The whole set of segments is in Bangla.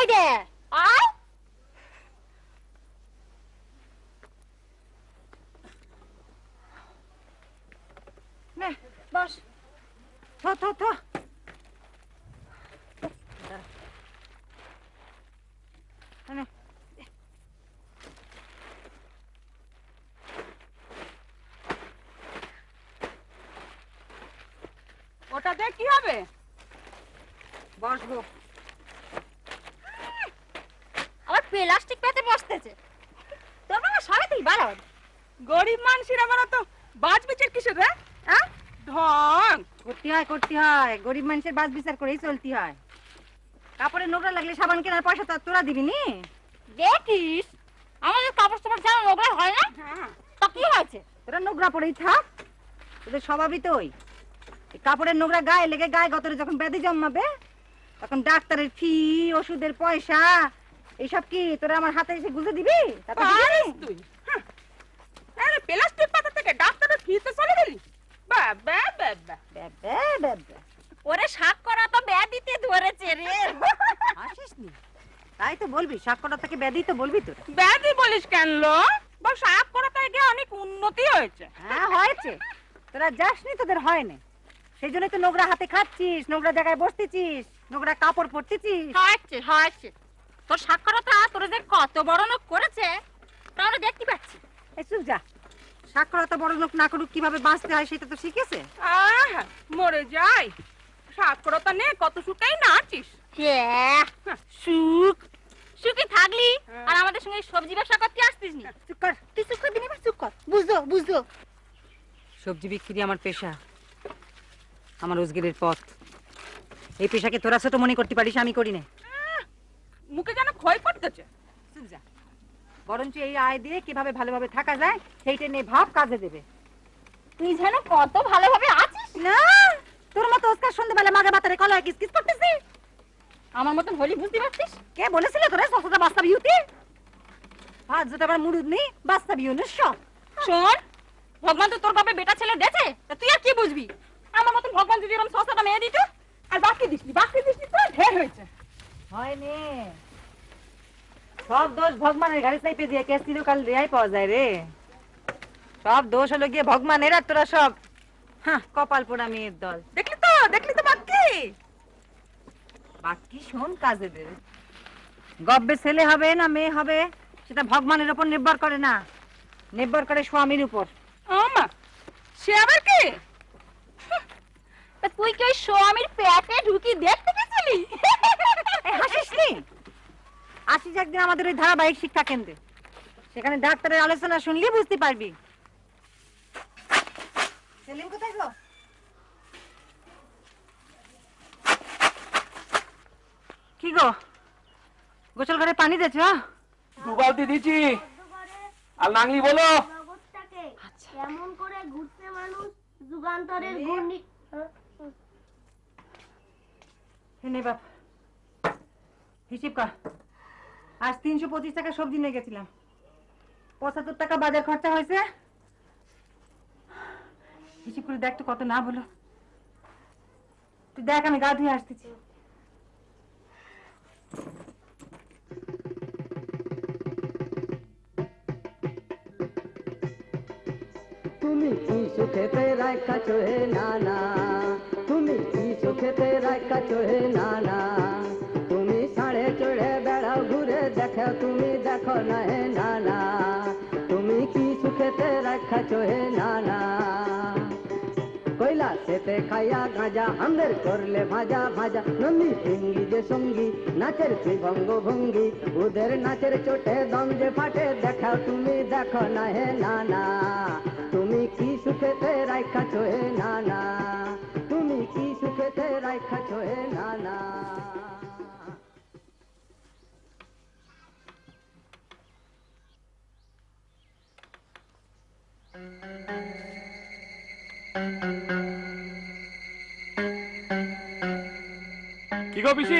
গে আয় নে বস থো থো থো ওটা দিয়ে কি হবে? বসবো। আবার প্লাস্টিক পেতে বসতেছে। তোর বাবা সবাই ভালো। গরিব মানুষের আবার তো বাজ বিচার কিসের রে? হ্যাঁ ঢং করতে হয় গরিব মানুষের বাস বিচার করেই চলতে হয়। কাপড়ে নোংরা লাগলে সাবান কেনার পয়সা তো তোরা দিবি নি। দেখিস আমাদের কাপড় চোপড় যেন নোংরা হয় না। তা কি হয়েছে? তোরা নোংরা পরেই থাক, তোদের স্বভাবই তো ওই। কাপড়ের নোংরা গায়ে লেগে গায়ে গতরে যখন ব্যাধি জন্মাবে তখন ডাক্তারের ফি, ওষুধের পয়সা এইসব কি তোরা আমার হাতে এসে গুঁজে দিবি? তুই আরে প্লাস্টিক পাতা থেকে ডাক্তারের ফিতে চলে গেলি? বাবা বাবা ওরে শাক করা তো ব্যাধিতে ধরেছে রে। আসিস নি তাই তো বলবি, সাক্ষরতা থেকে ব্যাধি তো বলবি তোরা। ব্যাধি বলিস কেন লো? বল সাপ করাতে গিয়ে অনেক উন্নতি হয়েছে। হ্যাঁ হয়েছে, তোরা যাসনি, তোদের হয়নি। সেই জন্যই তো নোংরা হাতে খাচ্ছিস, নোংরা জায়গায় বসতেছিস, নোংরা কাপড় পরতেছিস। হয়েছে তোর সাক্ষরতা তোরা যে কত বড় লোক করেছে তা আমরা দেখতে পাচ্ছি। এই চুপ যা, সাক্ষরতা বড় লোক না করুক কিভাবে বাঁচতে হয় সেটা তো শিখেছে। মরে যাই, সাক্ষরতা নিয়ে কত সুখেই না আছিস। সুখে থাকলি আর আমাদের সঙ্গে সবজি ব্যবসা করতে আসতিস নি। চুপ কর, তুই চুপ করে দিবি, চুপ কর। বুঝলো সবজি বিক্রি আমার পেশা, আমার রোজগারের পথ। এই পেশাকে তোরা ছোট মনে করতে পারিস, আমি করি না। মুখে যেন ক্ষয় করতেছে। চুপ যা, বরঞ্চ এই আয় দিয়ে কিভাবে ভালোভাবে থাকা যায় সেইটা নিয়ে ভাব, কাজে দেবে। তুই যেন কত ভালোভাবে আছিস না, তোর মতো ওস্কার সন্ধ্যাবেলা মাগে বাতারে কলায় কিসকিস করতেছি। আমার মতন হলি বুঝতে পারছিস? কে বলেছিল তোরা সস্তা বাস্তা বিউটি? আজ যদি আবার মুরুদ নেই বাস্তা বিউনের সব। শোন, ভগবান তো তোর বাপে বেটা ছেলে দেছে, তা তুই আর কি বুঝবি? আমার মতন ভগবান যদি এরকম সস্তাটা মেয়ে দিত। আর বাকি দিসনি তো ঢের হয়েছে। হয়নি, সব দোষ ভগবানের গাড়ি চাইপে দিয়ে কেস চিরকাল রেহাই পাওয়া যায় রে। সব দোষ হলো গিয়ে ভগবানের, আর তোরা সব কপাল পোড়া মেয়ের দল। দেখলি তো বাকি শোন, কাজে দেবে। গব্বে ছেলে হবে না মেয়ে হবে সেটা ভগবানের উপর নির্ভর করে না, নির্ভর করে স্বামীর উপর। সে আবার কি? তা তুই কি ওই স্বামীর পেটে ঢুকি দেখতে গেছিলি? হাসিস নি? আসিস একদিন আমাদের ওই ধারাবাহিক শিক্ষা কেন্দ্রে, সেখানে ডাক্তারের আলোচনা শুনলি বুঝতে পারবি। সেলিম কোথায় গো? কি গো, গোসল ঘরে পানি দিয়েছ? 2 বালতি দিছি। আর নাংলি বলো কেমন করে ঘুরতে মানুষ যুগান্তরের ঘূর্ণি। নে বাপ, হিসিব কর। আজ 325 টাকা সবজি নিয়ে গেছিলাম, 75 টাকা বাজার খরচা হয়েছে। হিসিব করে দেখ তো কত না বলো। তুই দেখ, আমি গা ধুয়ে আসতেছি। তুমি কি সুখেতে রাখাছো হে নানা, তুমি কি সুখেতে রাখাছো হে নানা। তুমি সাড়ে চড়ে বেড়াও ঘুরে দেখো, তুমি দেখো না হে নানা। তুমি কি সুখেতে রাখাছো হে নানা। কইলা সেতে খাইয়া গাঁজা আমাদের করলে ভাজা ভাজা। নন্দী ভঙ্গি যে সঙ্গী নাচের ভঙ্গ ভঙ্গি, ওদের নাচের চোটে দম যে ফাটে দেখাও, তুমি দেখো না হে নানা। তুমি কি সুখেতে রাখাছো হে নানা, তুমি কি সুখেতে রাখাছো হে নানা। কি গো পিসি?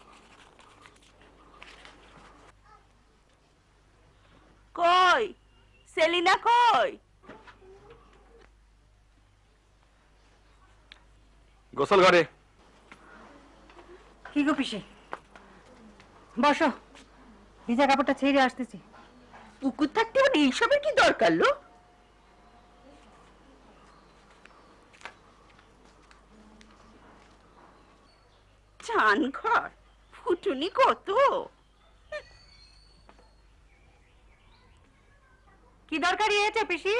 কই সেলিনা কই? গোসল ঘরে। কি গো পিসি, বসো, ভিজা কাপড়টা ছেড়ে আসতেছি। পুকুর থাকতে মানে এইসবের কি দরকার লো? চান ঘর ফুটুনি কত? কি দরকারি হয়েছে পিসি?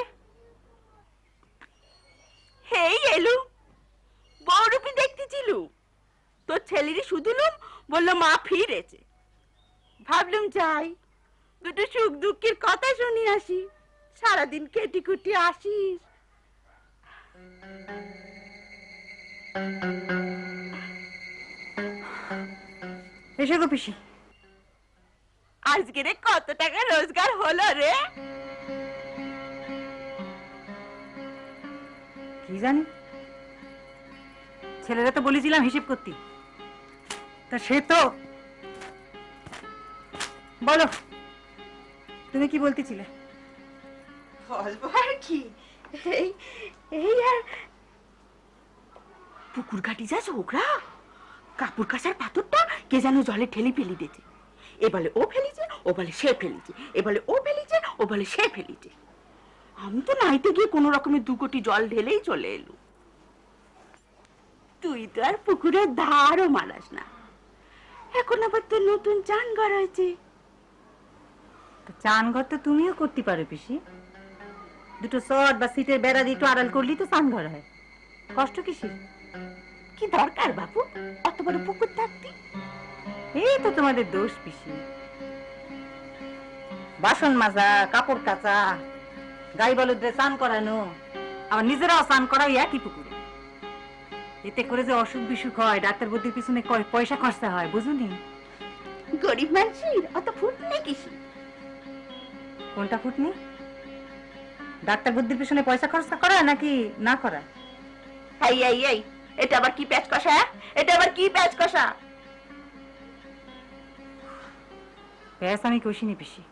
হেই এলু, বউরূপী দেখতেছিল, তোর ছেলেরই শুধুলুম, বললো মা ফিরেছে। ভাবলুম যাই, দুটো সুখ দুঃখের কথা শুনি আসি, সারাদিন কেটি কুটি আসিস। এসে গো পিসি। আজকে কত টাকা রোজগার হলো রে? কি জানি, ছেলেরা তো বলেছিলাম হিসেব করতে, তা সে তো। বলো, তুমি কি বলতেছিলে? বলবো আর কি, এই এই আর পুকুর ঘাটি যা ঝোকরা, কাপড় কাচার পাথরটা কে যেন জলে ঠেলে ফেলি দিয়েছে। এ বলে ও ফেলিছে, ও বলে সে ফেলিছে, এ বলে ও ফেলিছে, ও বলে সে ফেলিছে। আমি তো নাইতে গিয়ে কোনো রকমের 2 কোটি জল ঢেলেই চলে এলু। তুই তো আর পুকুরের ধারও মারাস না, এখন আবার তো নতুন চান ঘর হয়েছে। চান ঘর তো তুমিও করতে পারো পিসি, দুটো শর্ট বা সিটের বেড়া দিয়ে একটু আড়াল করলেই তো চান ঘর হয়, কষ্ট কিসের? কি দরকার বাবু অত বড় পুকুর থাকতে? এই তো তোমাদের দোষ পিসি, বাসন মাজা, কাপড় কাচা, গাই বলদরে স্নান করানো, আবার নিজেরাও স্নান করাও একই পুকুরে। এতে করে যে অসুখ বিসুখ হয়, ডাক্তার বুদ্ধির পিছনে পয়সা খরচা হয়, বুঝুনি? গরিব মানুষের অত ফুট নেই কিসি। কোনটা ফুটনি? ডাক্তার বুদ্ধির পিছনে পয়সা খরচা করা নাকি না করা? এই এই এই, এটা আবার কি প্যাচ কষা? এটা আবার কি প্যাচ কষা? ব্যাস আমি কষিনি পিসি,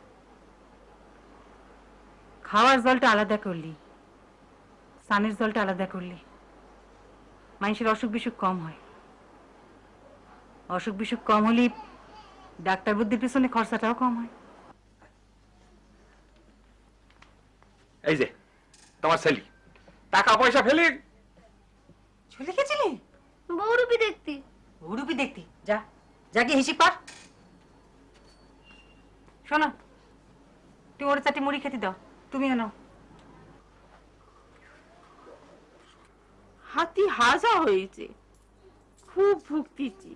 খাওয়ার জলটা আলাদা করলি, স্নানের জলটা আলাদা করলি মানুষের অসুখ বিসুখ কম হয়। অসুখ বিসুখ কম হলে ডাক্তার বুদ্ধির পিছনে খরচাটাও কম হয়। এই যে তোমার ছেলে টাকা পয়সা ফেলে চলে গেছিলি বউরূপী দেখতি। উড়ুপি দেখতি, যা যা গিয়ে হিসিব পার। শোনো, তুমি ওর 4টি মুড়ি খেতে দাও, তুমিও নাও। হাতি হাজা হয়েছে, খুব ভুগতেছি।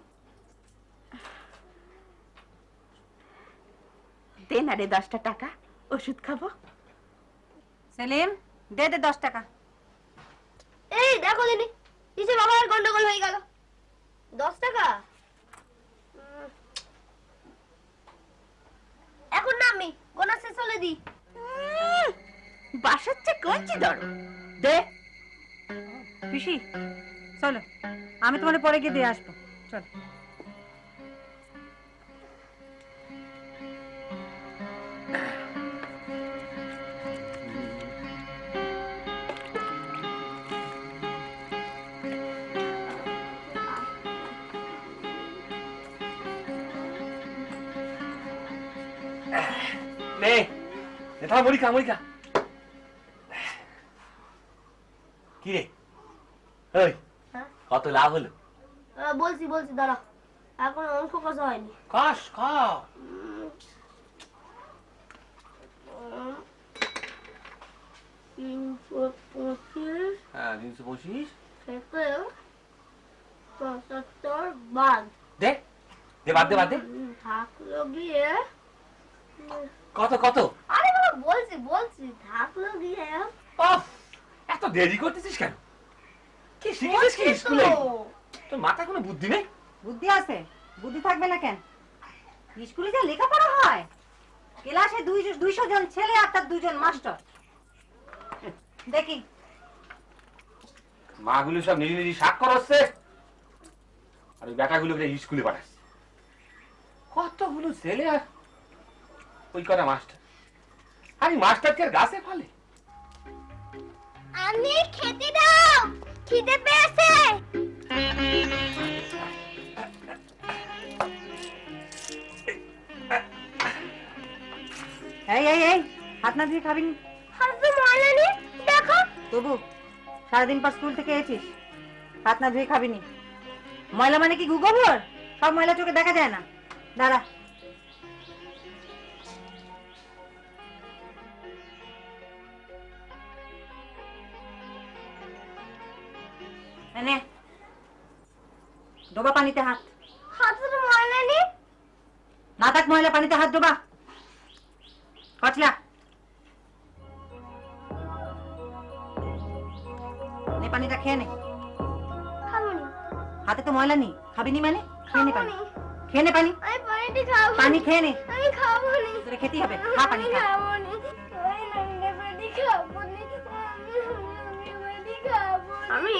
দে না রে 10টা টাকা, ওষুধ খাবো। সেলিম, দে 10 টাকা। এই দেখো দিনি, হিসেব আবার গন্ডগোল হয়ে গেল। 10 টাকা এখন না, আমি গোনা শেষ হলে দি। বাসার চেয়ে কঞ্চি ধরো, দে। পিসি চলো, আমি তোমার পরে গিয়ে দিয়ে আসবো, চল। নে নেতা মুড়ি খা, মুড়ি খা। কি রে ওই হ্যাঁ? কত লাভ হলো? বলছি বলছি দাঁড়া, এখন অঙ্ক কষা হয়নি। কাশ খা। 325 হ্যাঁ 325 থেকে 75 বাদ। দে দে, বাদ দে, বাদ দে। থাকলো গিয়ে, কত কত? আরে বাবা বলছি বলছি, থাকলো গিয়ে ওফ, এত দেরি করতেছিস কেন? কি শিখেছিস কি স্কুলে? তোর মাথায় কোনো বুদ্ধি নেই? বুদ্ধি আছে, বুদ্ধি থাকবে না কেন? স্কুলে যা লেখাপড়া হয়, ক্লাসে 200 জন ছেলে আর তার 2 জন মাস্টার। দেখি মাগুলো সব নিজে নিজে স্বাক্ষর হচ্ছে, আর ওই বেটাগুলোকে স্কুলে পাঠাচ্ছে। কতগুলো ছেলে আর ওই কটা মাস্টার। আরে মাস্টার কে গাছে ফলে? আমি খেতে দাও, খিদে পেয়েছে। এই এই এই হাত না ধুয়ে খাবি নি? হাত তো ময়লা নেই, দেখো। তবু সারাদিন পর স্কুল থেকে এসেছিস, হাত না ধুয়ে খাবি নি? ময়লা মানে কি গুগোবর? সব ময়লা চোখে দেখা যায় না। দাঁড়া, এনে ডোবা পানিতে হাত। হাতে তো ময়লা নেই। না থাক ময়লা, পানিতে হাত ডোবা। কচলা নে, পানিটা খেয়ে নে। খাবো নি। হাতে তো ময়লা নেই, খাবি নি মানে? খেয়ে নে খাবো পানি, নি। খেয়ে নে পানি। আমি পানিটা খাবো। পানি খেয়ে নে, আমি খাবো নি। তোরে খেতেই হবে। খা পানি, খা। খাবো নি। আমি নোংরা পানি খাবো নি। আমি নোংরা পানি খাবো নি। আমি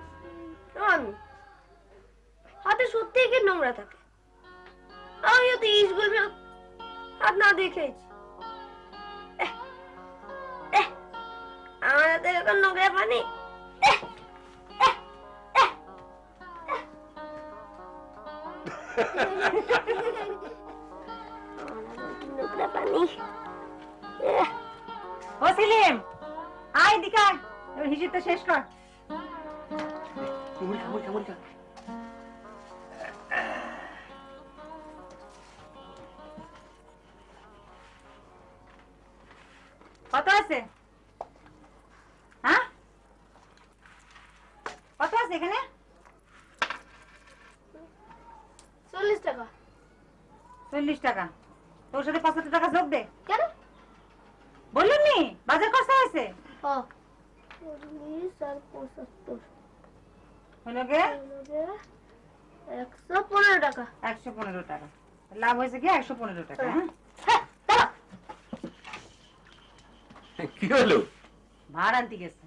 হাতে সত্যি কি নোংরা থাকে? আমিও তো স্কুল হাত না দেখেছি। আমার হাতে এখন নোংরা পানি। নোংরা পানি। ও সেলিম, আয় দিকে আয়, এবার হিসেবটা শেষ কর। মুড়ি খা। কত আছে? হ্যাঁ, কত আছে এখানে? 40 টাকা। 40 টাকা। তোর সাথে 75 টাকা যোগ দে। কেন? বললুম নি বাজার কত আছে? 40 আর 75 হলো গে 115 টাকা। 115 টাকা। লাভ হয়েছে কি 115 টাকা? হ্যাঁ, কি হলো? ভাড় আনতে গেছে।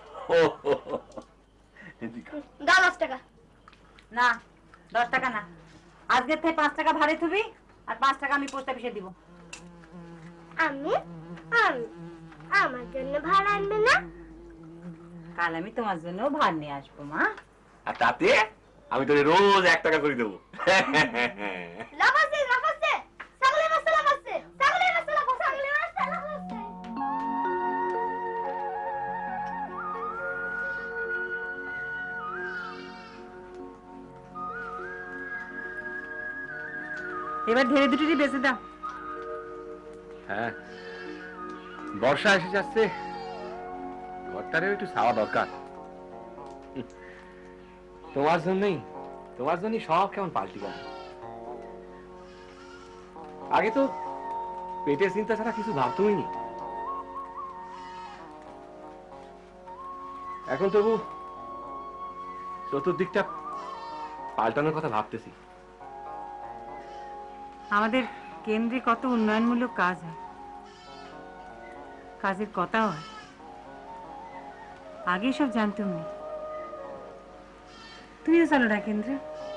দাও 10 টাকা। না, 10 টাকা না, আজকের থেকে 5 টাকা ভাড়ে থুবি, আর 5 টাকা আমি পোস্ট অফিসে দিব। আমি আমার জন্য ভাড়া আনবে না? কাল আমি তোমার জন্য ভাড় নিয়ে আসবো মা। আর তাতে আমি তোকে রোজ 1 টাকা করে দেবো। লাভ আছে। ছাগলের মাছ লাভ আছে। ছাগলের মাছ লাভ আছে। এবার ধীরে ধীরে বেঁচে দাও। হ্যাঁ, বর্ষা এসে যাচ্ছে, ঘরটারেও একটু ছাওয়া দরকার। তোমার জন্যই সব কেমন পাল্টি গেল। আগে তো পেটের চিন্তা ছাড়া কিছু ভাবতই নি, এখন তবু চতুর্দিকটা পাল্টানোর কথা ভাবতেছি। আমাদের কেন্দ্রে কত উন্নয়নমূলক কাজ হয়, কাজের কথাও হয়, আগে সব জানতাম না। তুমিও চলো না কেন্দ্রে।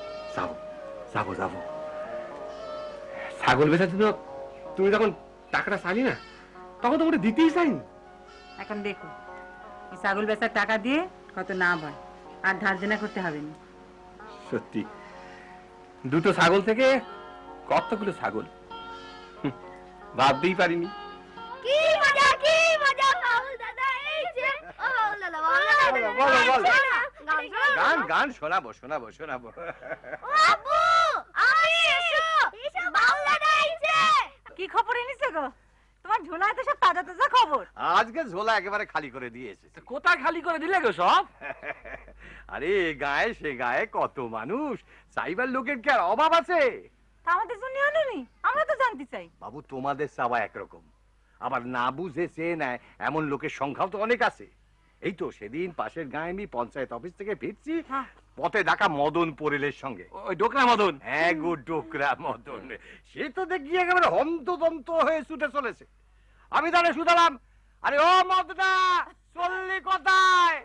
যাবো। ছাগল বেচার জন্য তুমি যখন টাকাটা চাইলি না, তখন তো ওটা দিতেই চাইনি। এখন দেখো এই ছাগল বেচার টাকা দিয়ে কত না হয়, আর ধার দেনা করতে হবে না। সত্যি, দুটো ছাগল থেকে কতগুলো ছাগল ভাবতেই পারিনি। কি মজা বাবুল দাদা। এই যে বাবুল দাদা, গান শোনাবো। ও আব্বু, এসো বাবুল দাদা আইছে। কি খবর এনেছে গো? তোমার ঝোলায় তো সব তাজা তাজা খবর। আজকে ঝোলা একেবারে খালি করে দিয়ে এসেছে। কোথায় খালি করে দিলে গো সব? আরে গায়ে সে গায়ে কত মানুষ, চাইবার লোকের কি আর অভাব আছে? তা আমাদের জন্য আনোনি, আমরা তো জানতে চাই। বাবু, তোমাদের চাওয়া একরকম, আবার না বুঝে চেয়ে নেয় এমন লোকের সংখ্যাও তো অনেক আছে। এই তো সেদিন পাশের গায়ে আমি পঞ্চায়েত অফিস থেকে ফিরছি, পথে ডাকা মদন পোরেলের সঙ্গে। ওই ডোকরা মদন? হ্যাঁ গো, ডোকরা মদন। সে তো দেখি একেবারে হন্তদন্ত হয়ে ছুটে চলেছে। আমি তাহলে শুধালাম, আরে ও মদনা, চললি কোথায়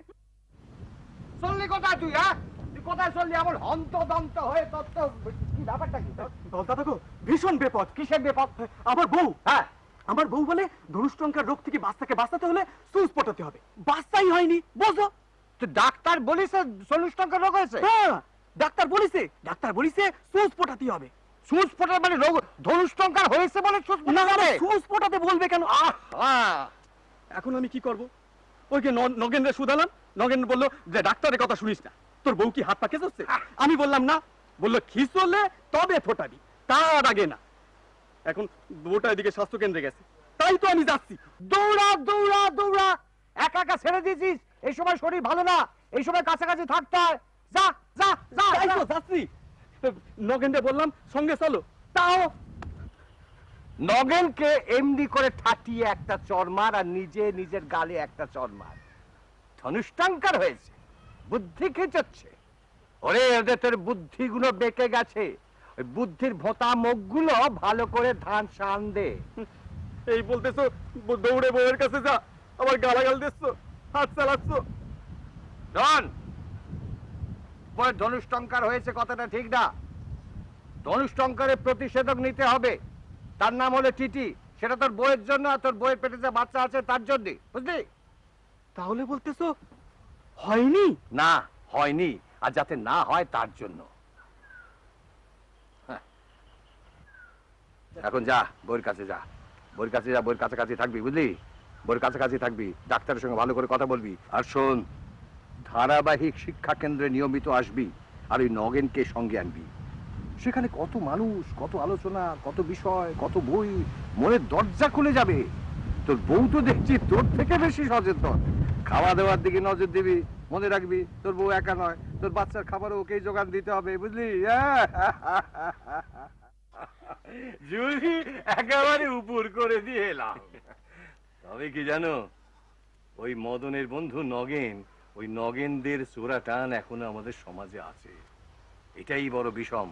তুই? হ্যাঁ, তুই কোথায় চললি? এমন হন্তদন্ত হয়ে তত্ত্ব কি ব্যাপারটা কি? দাদা গো, ভীষণ বিপদ। কিসের বিপদ? আমার বউ, হ্যাঁ, আমার বউ বলে ধনুষ্টঙ্কার রোগ থেকে বাঁচাতে হলে সুচ পটাতে হবে। বাচ্চাই হয়নি, বোঝো? তো ডাক্তার বলিছে ধনুষ্টঙ্কার রোগ হয়েছে? হ্যাঁ, ডাক্তার বলিছে সুচ পটাতে হবে। সুচ ফোটার মানে রোগ ধনুষ্টঙ্কার হয়েছে বলে সুচ না, ফোটাবে? সুচ পটাতে বলবে কেন? আহা! এখন আমি কি করব? ওইকে নগেনরে শুধালাম, নগেন বলল যে ডাক্তারের কথা শুনিস না, তোর বউ কি হাত পা খেঁচোচ্ছে? আমি বললাম না, বললো খিঁচলে তবে ফোটাবি, তার আগে না। এখন বউটা এদিকে স্বাস্থ্য কেন্দ্রে গেছে, তাই তো আমি যাচ্ছি। দৌড়া দৌড়া দৌড়া, একা একা ছেড়ে দিয়েছিস। এই সময় শরীর ভালো না, এই সময় কাছাকাছি থাকতে হয়। যা যা যা তাই যা। তো যাচ্ছি। নগেনরে বললাম সঙ্গে চলো, তাও নগেনকে এমনি করে ঠাটিয়ে একটা চড়মার আর নিজে নিজের গালে একটা চড়মার। ধনুষ্টঙ্কার হয়েছে, বুদ্ধি খেচচ্ছে। ওরে ওদের তোর বুদ্ধিগুলো বেঁকে গেছে, ওই বুদ্ধির ভোঁতা মুখগুলো ভালো করে ধান শান দে। এই বলতেছো দৌড়ে বউয়ের কাছে যা, আবার গালাগাল দিচ্ছ, হাত চালাচ্ছ। ডন, বই ধনুষ্টঙ্কার হয়েছে কথাটা ঠিক না। ধনুষ্টঙ্কারের প্রতিষেধক নিতে হবে, তার নাম হলো টিটি। সেটা তোর বইয়ের জন্য, আর তোর বইয়ের পেটে যে বাচ্চা আছে তার জন্য, বুঝলি? তাহলে বলতেছো হয়নি? না, হয়নি, আর যাতে না হয় তার জন্য। হ্যাঁ। এখন যা, বইয়ের কাছে যা, বইয়ের কাছে যা, বইয়ের কাছাকাছি থাকবি, বুঝলি? বইয়ের কাছাকাছি থাকবি, ডাক্তারের সঙ্গে ভালো করে কথা বলবি। আর শোন, ধারাবাহিক শিক্ষা কেন্দ্রে নিয়মিত আসবি, আর ওই নগেনকে সঙ্গে আনবি। সেখানে কত মানুষ, কত আলোচনা, কত বিষয়, কত বই, মনের দরজা খুলে যাবে। তোর বউ তো দেখছি তোর থেকে বেশি সচেতন। খাওয়া দাওয়ার দিকে নজর দিবি, মনে রাখবি তোর বউ একা নয়, তোর বাচ্চার খাবারও ওকেই যোগান দিতে হবে, বুঝলি? জুলি একেবারে উপর করে দিয়ে এলাম। তবে কি জানো, ওই মদনের বন্ধু নগেন, ওই নগেনদের চোরা টান এখনো আমাদের সমাজে আছে। এটাই বড় বিষম।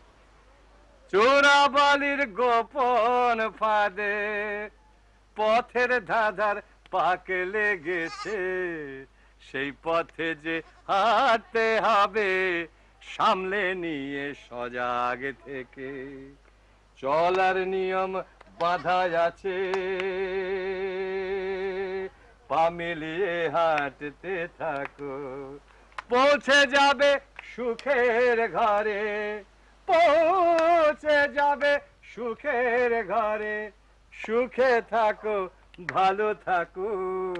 চোরাবালির গোপন ফাঁদে পথের ধাঁধার পাক লেগেছে, সেই পথে যে হাঁটতে হবে সামলে নিয়ে সজাগ থেকে। চলার নিয়ম বাঁধা আছে, পা মিলিয়ে হাঁটতে থাকো, পৌঁছে যাবে সুখের ঘরে, পৌঁছে যাবে সুখের ঘরে। সুখে থাকো, ভালো থাকো,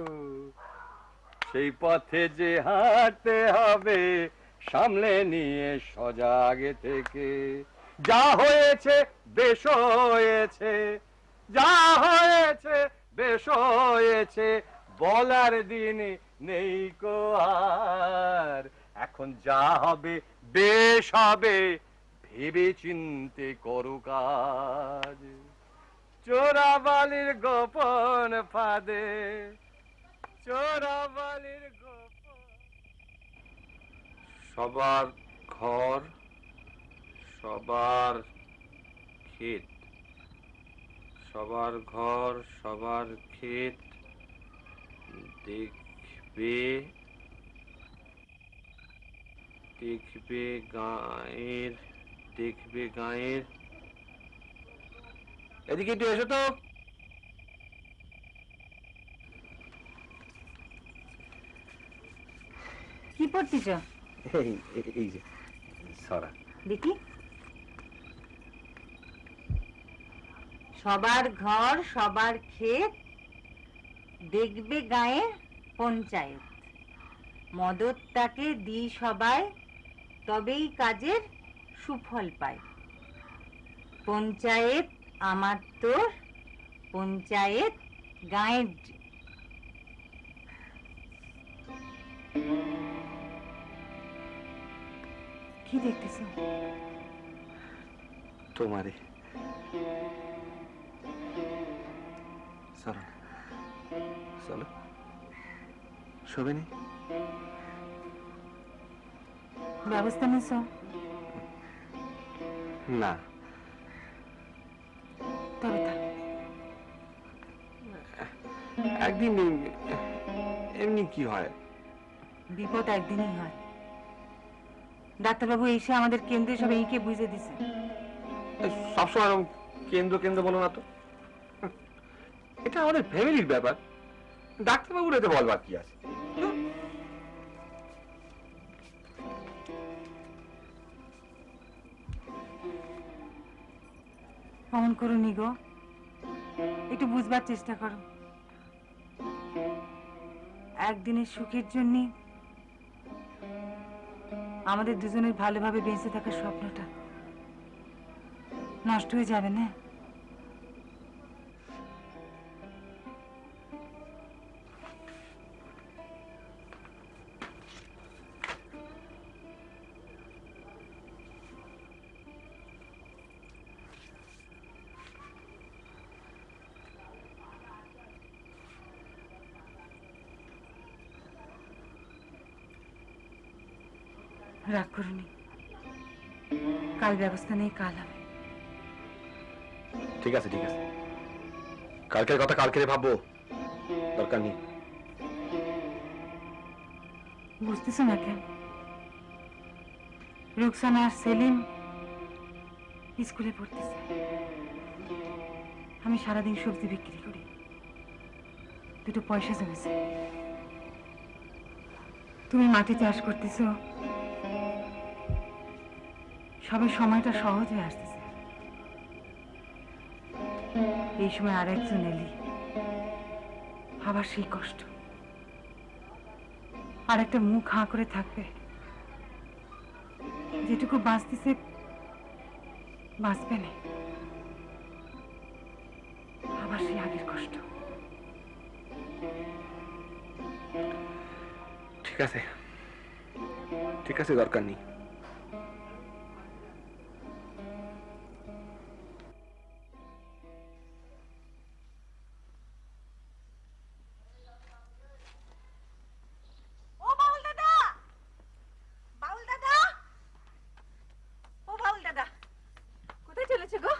সেই পথে যে হাঁটতে হবে সামলে নিয়ে সজাগ থেকে। যা হয়েছে বেশ হয়েছে, যা হয়েছে বেশ হয়েছে, বলার দিন নেই কো আর। এখন যা হবে বেশ হবে, ভেবে চিন্তে করো কাজ। চোরাবালির গোপন ফাঁদে, চোরাবালির গোপন। সবার ঘর, সবার ক্ষেত, সবার ঘর, সবার ক্ষেত দেখবে, দেখবে গায়ের, দেখবে গায়ের। এদিকে একটু এসো তো। কি পড়তিছ? এই যে সরা দেখি। সবার ঘর, সবার ক্ষেত, দেখবে গায়ের পঞ্চায়েত, মদতটাকে দিই সবাই, তবেই কাজের সুফল পায়। পঞ্চায়েত আমার তোর, পঞ্চায়েত গায়ের। কি দেখতেছ? তোমারে চলো, চলো, শোভেনি? ব্যবস্থা নিছ? না, তবে থাক। একদিন এমনি কি হয়? বিপদ একদিনই হয়। ডাক্তারবাবু এসে আমাদের কেন্দ্রে সব এইকে বুঝে দিছে। সবসময় এরকম কেন্দ্র কেন্দ্র বলো না তো। এটা আমাদের ফ্যামিলির ব্যাপার, ডাক্তারবাবুর এতে বলবার কি আছে? অমন করো নি গো, একটু বুঝবার চেষ্টা করো। একদিনের সুখের জন্য আমাদের দুজনের ভালোভাবে বেঁচে থাকার স্বপ্নটা নষ্ট হয়ে যাবে না? রাগ করুনি, কাল ব্যবস্থা নেই, কাল হবে। ঠিক আছে ঠিক আছে, কালকের কথা কালকে ভাববো, দরকার নেই। বুঝতেছো না কেন? রুকসানা আর সেলিম স্কুলে পড়তেছে, আমি সারাদিন সবজি বিক্রি করি, দুটো পয়সা জমেছে। তুমি মাটি চাষ করতেছো, সবে সময়টা সহজ হয়ে আসতেছে। এই সময় আর একজন এলি, আবার সেই কষ্ট, আর একটা মুখ হাঁ করে থাকবে, যেটুকু বাঁচতেছে বাঁচবে না, আবার সেই আগের কষ্ট। ঠিক আছে ঠিক আছে, দরকার নেই। ও বাউল দাদা, বাউল দাদা, ও বাউল দাদা, কোথায় চলেছে গো?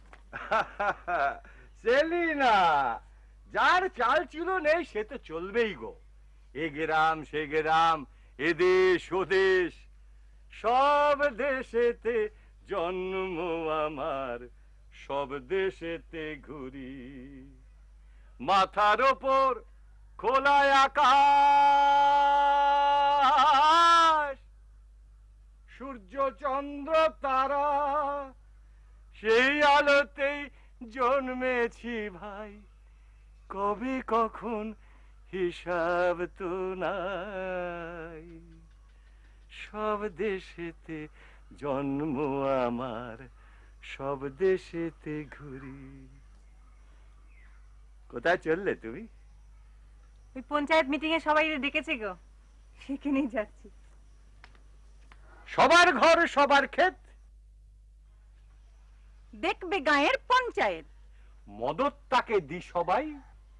সেলিনা, যার চাল ছিল নেই সে তো চলবেই গো। এ গ্রাম সে গ্রাম, এ দেশ ও দেশ, সব দেশেতে জন্ম আমার, সব দেশেতে ঘুরি। মাথার ওপর খোলা আকাশ, সূর্য চন্দ্র তারা, সেই আলোতেই জন্মেছি ভাই, কবে কখন হিসাব তো নাই। সব দেশেতে জন্ম আমার, সব দেশেতে ঘুরি। কোথায় চললে তুমি? ওই পঞ্চায়েত মিটিং এ সবাই ডেকেছে গো, সেখানেই যাচ্ছি। সবার ঘর সবার ক্ষেত, দেখবে গায়ের পঞ্চায়েত, মদত তাকে দি সবাই,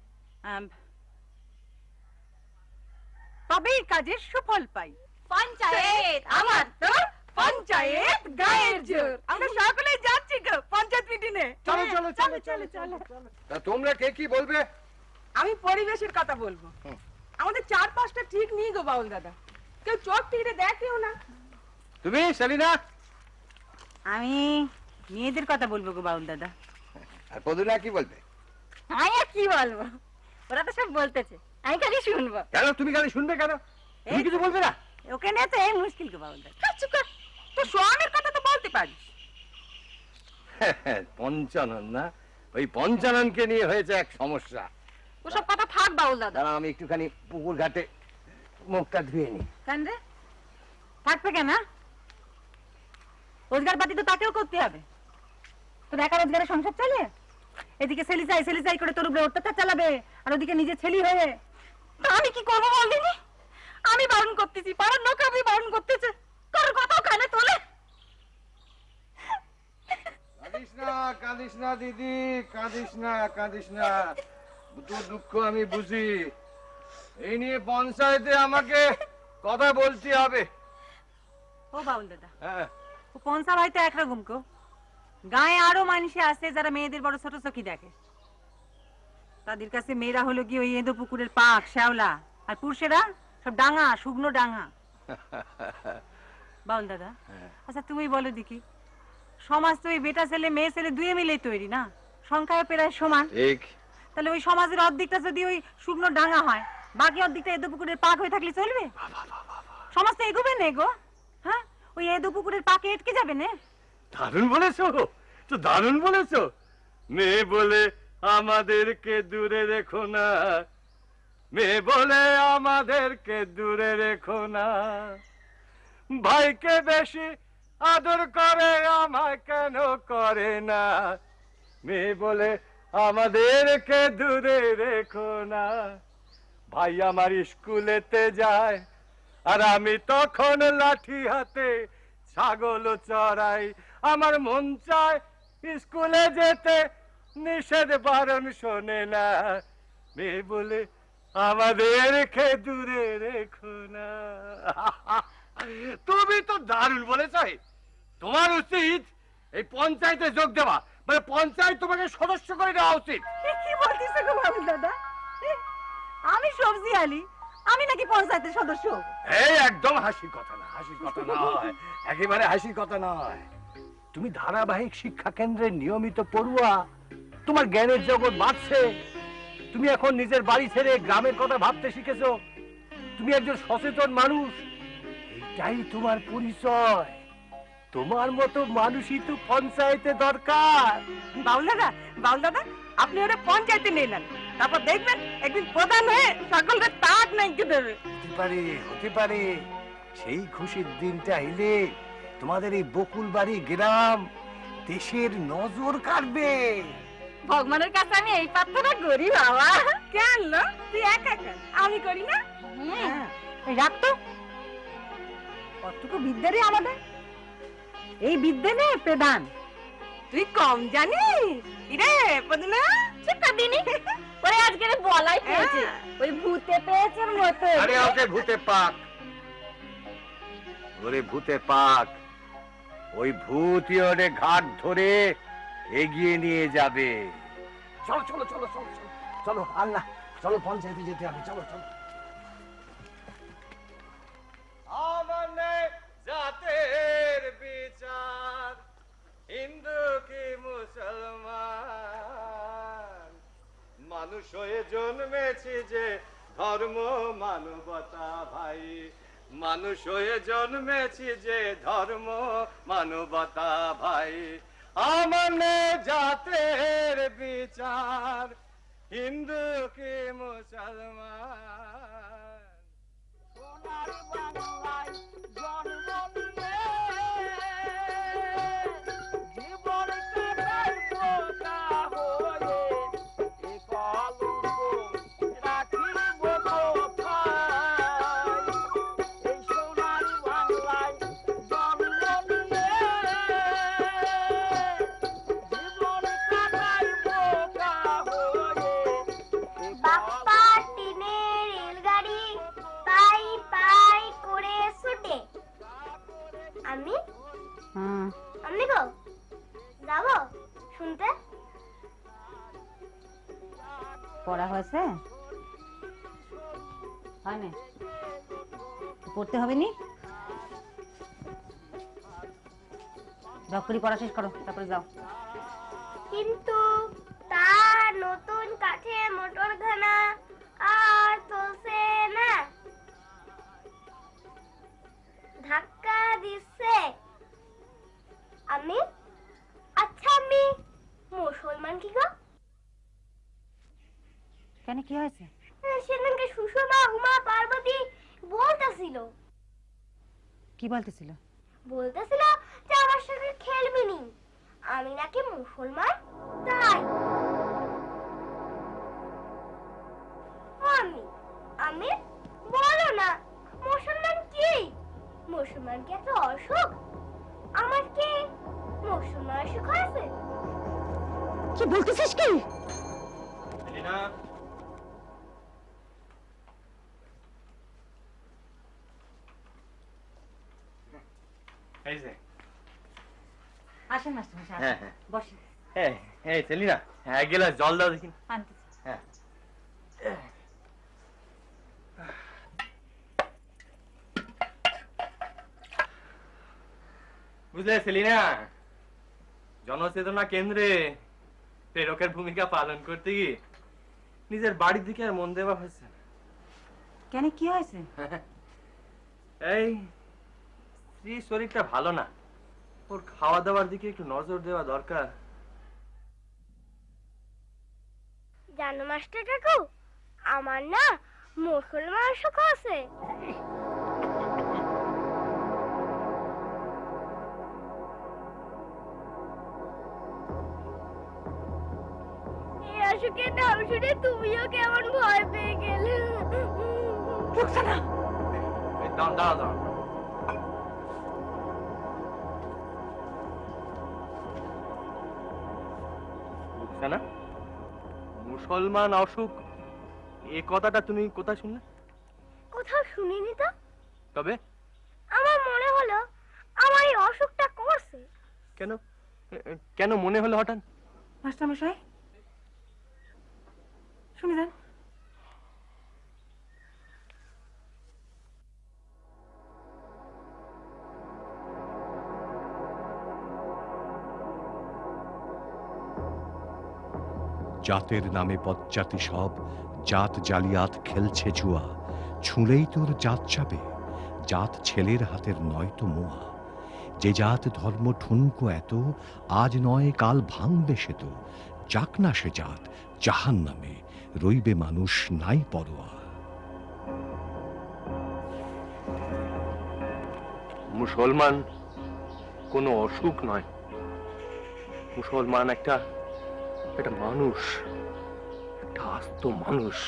তবেই কাজের সুফল পাই। পঞ্চায়েত আমার তো পঞ্চায়েত গায়ের জোর। আমরা সকলেই যাচ্ছি গো পঞ্চায়েত মিটিং এ। চলো চলো চলো চলো চলো। তা তোমরা কে কি বলবে? আমি পরিবেশের কথা বলবো। আমাদের চারপাশটা ঠিক নেই গো বাউল দাদা, কেউ চোখ টিপে দেখেও না। তুমি সেলিনা? আমি মেয়েদের কথা বলবো গো বাউল দাদা। আর পদুনা কি বলবে? আমি আর কি বলবো, ওরা তো সব বলতেছে, আমি খালি শুনবো। কেন তুমি খালি শুনবে কেন? তুমি কিছু বলবে না? ওকে নিয়ে তো এই মুশকিল গো বাউল দাদা। চুপ কর, তো স্বামীর কথা তো বলতে পারিস। পঞ্চানন না, ওই পঞ্চাননকে নিয়ে হয়েছে এক সমস্যা। ওসব কথা থাক বাউল দাদা। দাঁড়া, আমি একটুখানি পুকুর ঘাটে মুখটা ধুয়ে নি। কেন রে, থাকবে কেন? রোজগার পাতি তো তাকেও করতে হবে, তোর একা রোজগারে সংসার চলে? এদিকে সেলি যাই করে তোর উপরে অত্যাচার চালাবে, আর ওদিকে নিজে ছেলি হয়ে। তা আমি কি করবো বলদিনি? আমি বারণ করতেছি, পাড়ার লোক আমি বারণ করতেছে, কারোর কথাও কানে তোলে। কাঁদিস না দিদি, কাঁদিস না, তোর দুঃখ আমি বুঝি। এই নিয়ে পঞ্চায়েতে আমাকে কথা বলতে হবে। ও বাউল দাদা, হ্যাঁ, ও পঞ্চা ভাই তো একরকম কো, গায়ে আরো মানুষে আছে যারা মেয়েদের বড় ছোট চোখি দেখে। তাদের কাছে মেয়েরা হলো কি ওই এঁদো পুকুরের পাক শ্যাওলা, আর পুরুষেরা সব ডাঙা, শুকনো ডাঙা। বাউল দাদা, আচ্ছা তুমি বলো দেখি, সমাজ তো এই বেটা ছেলে মেয়ে ছেলে দুয়ে মিলে তৈরি না, সংখ্যায় প্রায় সমান। ঠিক। তাহলে ওই সমাজের অর্ধেকটা যদি ওই শুকনো ডাঙা হয়, বাকি অর্ধেকটা এদো পুকুরের পাক হয়ে থাকলে চলবে? সমাজ তো এগোবে না গো। হ্যাঁ, ওই এদো পুকুরের পাকে আটকে যাবে না। দারুণ বলেছো, তো দারুণ বলেছো। মেয়ে বলে আমাদেরকে দূরে রেখো না, মেয়ে বলে আমাদেরকে দূরে রেখো না, ভাইকে বেশি আদর করে আমায় কেন করে না, মেয়ে বলে আমাদেরকে দূরে রেখো না। ভাই আমার স্কুলেতে যায় আর আমি তখন লাঠি হাতে ছাগল চড়াই। আমার মন চায় স্কুলে যেতে, নিষেধ বারণ শোনে না, মেয়ে বলে আমাদেরকে দূরে রেখো না। তুমি তো দারুণ বলেছ। তোমার উচিত এই পঞ্চায়েতে যোগ দেওয়া, মানে পঞ্চায়েত তোমাকে সদস্য করে দেওয়া উচিত। কি বলতেছে গো বাবুল দাদা? আমি সবজি আলি, আমি নাকি পঞ্চায়েতের সদস্য? এই একদম হাসির কথা না, হাসির কথা নয়, একেবারে হাসির কথা নয়। তুমি ধারাবাহিক শিক্ষা কেন্দ্রের নিয়মিত পড়ুয়া, তোমার জ্ঞানের জগৎ বাড়ছে, তুমি এখন নিজের বাড়ি ছেড়ে গ্রামের কথা ভাবতে শিখেছো, তুমি একজন সচেতন মানুষ, এটাই তোমার পরিচয়। তোমার মতো মানুষই তো পঞ্চায়েতে দরকার। বাবুল দাদা, আপনি ওরা পঞ্চায়েতে নিয়ে নেন, তারপর দেখবেন একদিন প্রধান হয়ে সকলের তাক নাইকে দেবে। হতে পারে সেই খুশির দিনটা এলে তোমাদের এই বকুল বাড়ি গ্রাম দেশের নজর কাড়বে। ভগবানের কাছে আমি এই প্রার্থনা করি বাবা। কেন লো? তুই একা কেন? আমি করি না? রাখতো কতটুকু বিদ্যারে আমাদের, এই বিদ্যে নে প্রধান। তুই কম জানিস রে পদনা। শিক্ষা দিনি ওরে আজকের বলাই পেয়েছে, ওই ভূতে পেয়েছে মতো। আরে ওকে ভূতে পাক, ওরে ভূতে পাক, ওই ভূতই ওরে ঘাট ধরে এগিয়ে নিয়ে যাবে। চলো চলো চলো চলো চলো চলো, আল্লাহ চলো, পঞ্চায়েতে যেতে হবে, চলো চলো। আমানে জাতের বিচার, হিন্দু কি মুসলমান, মানুষ হয়ে জন্মেছি যে ধর্ম মানবতা ভাই, মানুষ হয়ে জন্মেছি যে ধর্ম মানবতা ভাই। আমানে জাতের বিচার, হিন্দু কি মুসলমান। সোনার বাংলায় জন্ম নিয়ে জীবন কাটাই বোকা হয়ে, এ কলঙ্ক রাখিব কোথায়, এই সোনার বাংলায় জন্ম নিয়ে জীবন কাটাই বোকা হয়ে, এ বাপ্পা টিনের রেলগাড়ি পাই পাই করে ছুটে। আমি আমি গো যাবো শুনতে। পড়া হয়েছে? হয় না, পড়তে হবে নি? ডক্টরি পড়া শেষ করো, তারপরে যাও। কিন্তু তার নতুন কাঠে মোটরখানা আর চলছে না, ধাক্কা দিচ্ছে। আমি আচ্ছা আমি মুসলমান কি গো? কেন, কি হয়েছে? সেদিনকে সুষমা উমা পার্বতী বলতেছিল। কি বলতেছিল? বলতেছিল যে আমার সাথে খেলবি নি, আমি নাকি মুসলমান তাই। আমি আমি বলো না, মুসলমান কি? মুসলমান কি একটা অসুখ? আমার কি মুসলমান অসুখ হয়েছে? কি বলতেছিস কি? এই যে আসেন মাস্টার মশাই, হ্যাঁ হ্যাঁ বসেন। এই সেলিনা, এক গ্লাস জল দাও দেখি। আনতেছি। হ্যাঁ বুঝলে সেলিনা, জনচেতনা কেন্দ্রে প্রেরকের ভূমিকা পালন করতে গিয়ে নিজের বাড়ির দিকে আর মন দেওয়া হয়েছে না। কেন, কি হয়েছে? এই স্ত্রীর শরীরটা ভালো না, ওর খাওয়া দাওয়ার দিকে একটু নজর দেওয়া দরকার। জানো মাস্টার কাকু, আমার না মুসলমান সুখ আছে। এই অসুখের নাম শুনে তুমিও কেমন ভয় পেয়ে গেলে। দাঁড়া রুকসানা, মুসলমান অসুখ এ কথাটা তুমি কোথায় শুনলে? কোথাও শুনিনি তো। তবে আমার মনে হলো আমার এই অসুখটা করছে। কেন কেন মনে হলো হঠাৎ? মাস্টারমশাই শুনে যান। জাতের নামে পশ্চাতে সব জাত জালিয়াত খেলছে জুয়া, ছুঁলেই তোর জাত যাবে, জাত ছেলের হাতের নয় তো মোয়া। যে জাত ধর্ম ঠুনকো এত, আজ নয় কাল ভাঙবে সে তো, যাক না সে জাত জাহান নামে, রইবে মানুষ নাই পরোয়া। মুসলমান কোনো অসুখ নয়, মুসলমান একটা মানুষ, একটা আস্ত মানুষ।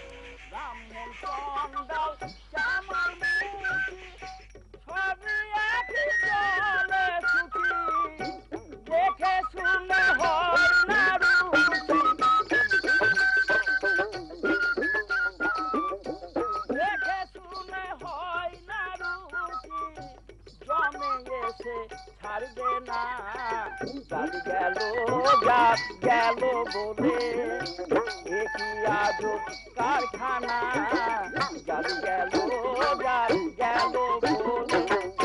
ছাড়বে না, জাত গেল জাত গেল বলে একই আজব কারখানা, জাত গেল জাত গেল বলে।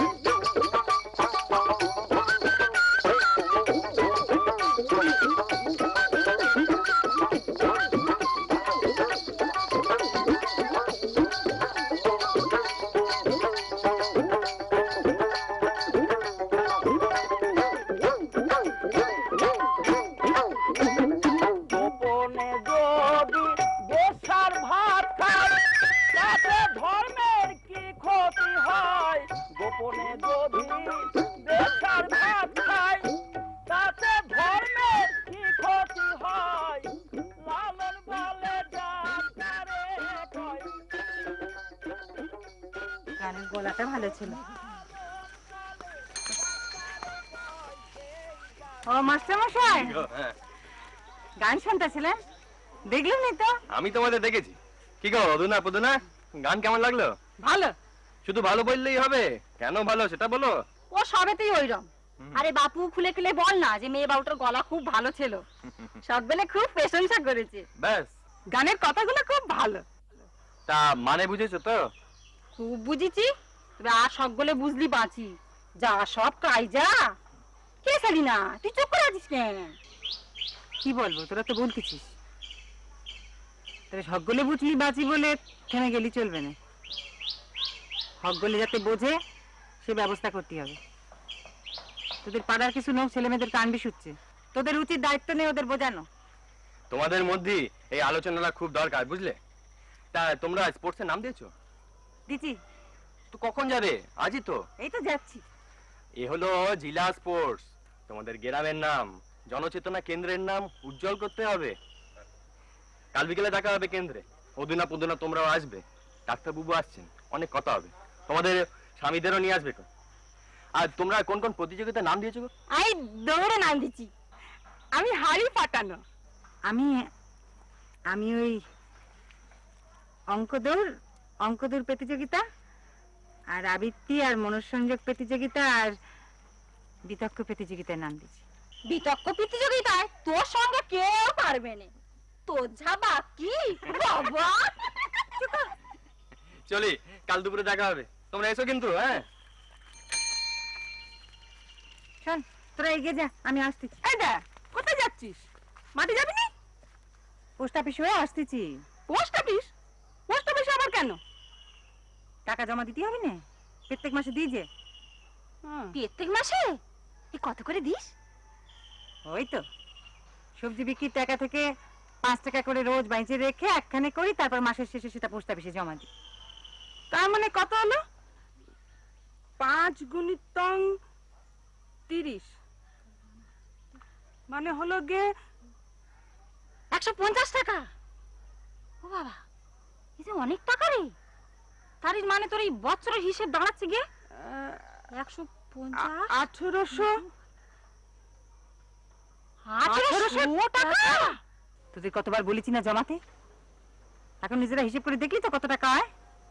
গানের গলাটা ভালো ছিল। ও মাস্টারমশাই, গান শুনতেছিলেন, দেখলেন নি তো? আমি তোমাদের দেখেছি। কি গো অদুনা পদুনা, গান কেমন লাগলো? ভালো। শুধু ভালো বললেই হবে, কেন ভালো সেটা বলো। ও সবেতেই ওইরকম। আরে বাপু, খুলে খুলে বল না যে মেয়ে বাবুটার গলা খুব ভালো ছিল, সকলে খুব প্রশংসা করেছে। ব্যাস, গানের কথাগুলো খুব ভালো। তা মানে বুঝেছো তো? খুব বুঝেছি, তবে আর সকলে বুঝলি বাঁচি। যা সব কাইজা কে ছাড়ি না, তুই চুপ করে আছিস কেন? কি বলবো, তোরা তো বলতেছিস, তাহলে সকলে বুঝলি বাঁচি বলে থেমে গেলি চলবে না। সকলে যাতে বোঝে সে ব্যবস্থা করতে হবে। তোদের পাড়ার কিছু লোক ছেলে মেয়েদের কান বিশুচ্ছে, তোদের উচিত দায়িত্ব নেই ওদের বোঝানো। তোমাদের মধ্যে এই আলোচনাটা খুব দরকার, বুঝলে? তা তোমরা স্পোর্টসের নাম দিয়েছো? দিচ্ছি তো কখন যাবে? আজই তো। এই তো যাচ্ছি। এ হলো জেলা স্পোর্টস, তোমাদের গ্রামের নাম, জনচেতনা কেন্দ্রের নাম উজ্জ্বল করতে হবে। কাল বিকেলে দেখা হবে কেন্দ্রে, অদুনা পদুনা তোমরাও আসবে, ডাক্তারবাবু আসছেন, অনেক কথা হবে। তোমাদের স্বামীদেরও নিয়ে আসবে। আর তোমরা কোন কোন প্রতিযোগিতার নাম দিয়েছো? আমি দৌড়ে নাম দিচ্ছি, আমি হাড়ি ফাটানো। আমি আমি ওই অঙ্ক দৌড় প্রতিযোগিতা, আর আবৃত্তি আর মনঃসংযোগ প্রতিযোগিতা, আর বিতর্ক প্রতিযোগিতার নাম দিচ্ছি। বিতর্ক প্রতিযোগিতায় তোর সঙ্গে কেউ পারবে না, তোর যা বাকি। বাবা চলি, কাল দুপুরে দেখা হবে, তোমরা এসো কিন্তু। হ্যাঁ শোন, তোরা এগিয়ে যা, আমি আসতেছি। এই দেখ, কোথায় যাচ্ছিস? মাঠে যাবি না? পোস্ট অফিস হয়ে আসতেছি। Post office? পোস্ট অফিসে আবার কেন? টাকা জমা দিতে হবে না, প্রত্যেক মাসে দিই যে। প্রত্যেক মাসে? এ কত করে দিস? ওই তো সবজি বিক্রির টাকা থেকে 5 টাকা করে রোজ বাইচে রেখে একখানে করি, তারপর মাসের শেষে সেটা পোস্ট অফিসে জমা দিই। তার মানে কত হলো? 5 × 30 মানে হলো গে 150 টাকা। ও বাবা, এই যে অনেক টাকা রে। তার মানে তোর এই বছরের হিসেব দাঁড়াচ্ছে গে 150 1800 টাকা। তোদের কতবার বলেছি না জমাতে? এখন নিজেরা হিসেব করে দেখলি তো কত টাকা হয়।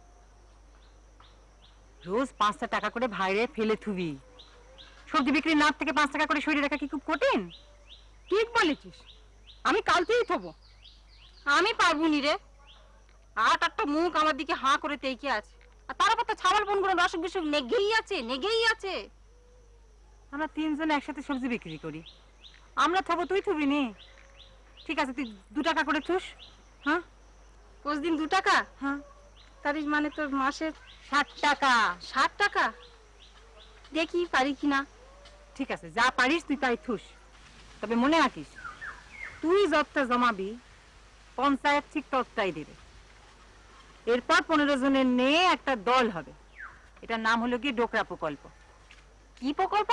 রোজ 5টা টাকা করে ভাইরে ফেলে থুবি। সবজি বিক্রির নাপ থেকে 5 টাকা করে সরিয়ে রাখা কি খুব কঠিন? ঠিক বলেছিস, আমি কালকেই থবো। আমি পারবো নি রে। একটা মুখ আমার দিকে হাঁ করে তেইকে আছে, আর তার উপর তো ছাওয়াল বোনগুলো অসুখ বিসুখ নেগেই আছে। আমরা 3 জন একসাথে সবজি বিক্রি করি, আমরা থবো, তুই থুবি নি। ঠিক আছে, তুই 2 টাকা করে থুস। হ্যাঁ, প্রতিদিন 2 টাকা? হ্যাঁ। তার মানে তোর মাসে 60 টাকা। 60 টাকা? দেখি পারি কিনা। ঠিক আছে, যা পারিস তুই তাই থুস। তবে মনে রাখিস, তুই যতটা জমাবি পঞ্চায়েত ঠিক ততটাই দেবে। এরপর 15 জনের নিয়ে একটা দল হবে। এটার নাম হলো কি ডোকরা প্রকল্প। কি প্রকল্প?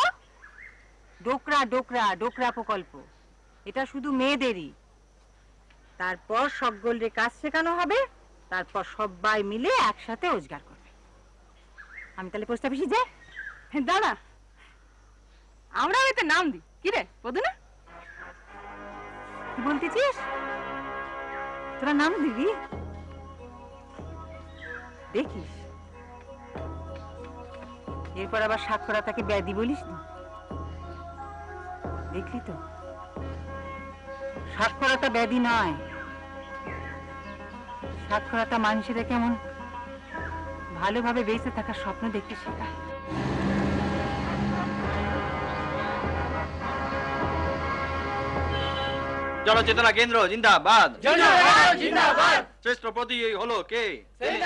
ডোকরা প্রকল্প। এটা শুধু মেয়েদেরই। তারপর সকলরে কাজ শেখানো হবে, তারপর সবাই মিলে একসাথে রোজগার করবে। আমি তাহলে পোস্ট অফিসে যাই। দাঁড়া, আমরা এতে নাম দিই। কি রে বদনা, কি বলতেছিস? তোরা নাম দিবি? দেখিস এরপর আবার সাক্ষরতাকে ব্যাধি বলিস না। দেখলি তো, সাক্ষরতা ব্যাধি নয়। সাক্ষরতা মানুষের কেমন ভালোভাবে বেঁচে থাকার স্বপ্ন দেখতে শেখায়। জনচেতনা কেন্দ্র জিন্দাবাদ। শ্রেষ্ঠ প্রতীক হলো কে? সেলিনা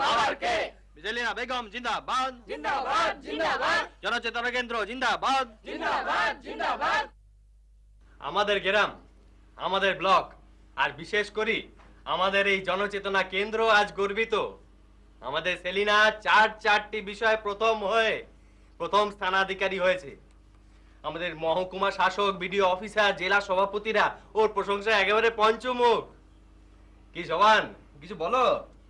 বেগম জিন্দাবাদ। জনচেতনা কেন্দ্র জিন্দাবাদ। আমাদের গ্রাম, আমাদের ব্লক, আর বিশেষ করে আমাদের এই জনচেতনা কেন্দ্র আজ গর্বিত। আমাদের সেলিনা 4টি বিষয়ে প্রথম স্থানাধিকারী হয়েছে। আমাদের মহকুমা শাসক, বিডিও অফিসার, জেলা সভাপতিরা ওর প্রশংসা একেবারে পঞ্চমুখ। কি সবান, কিছু বলো?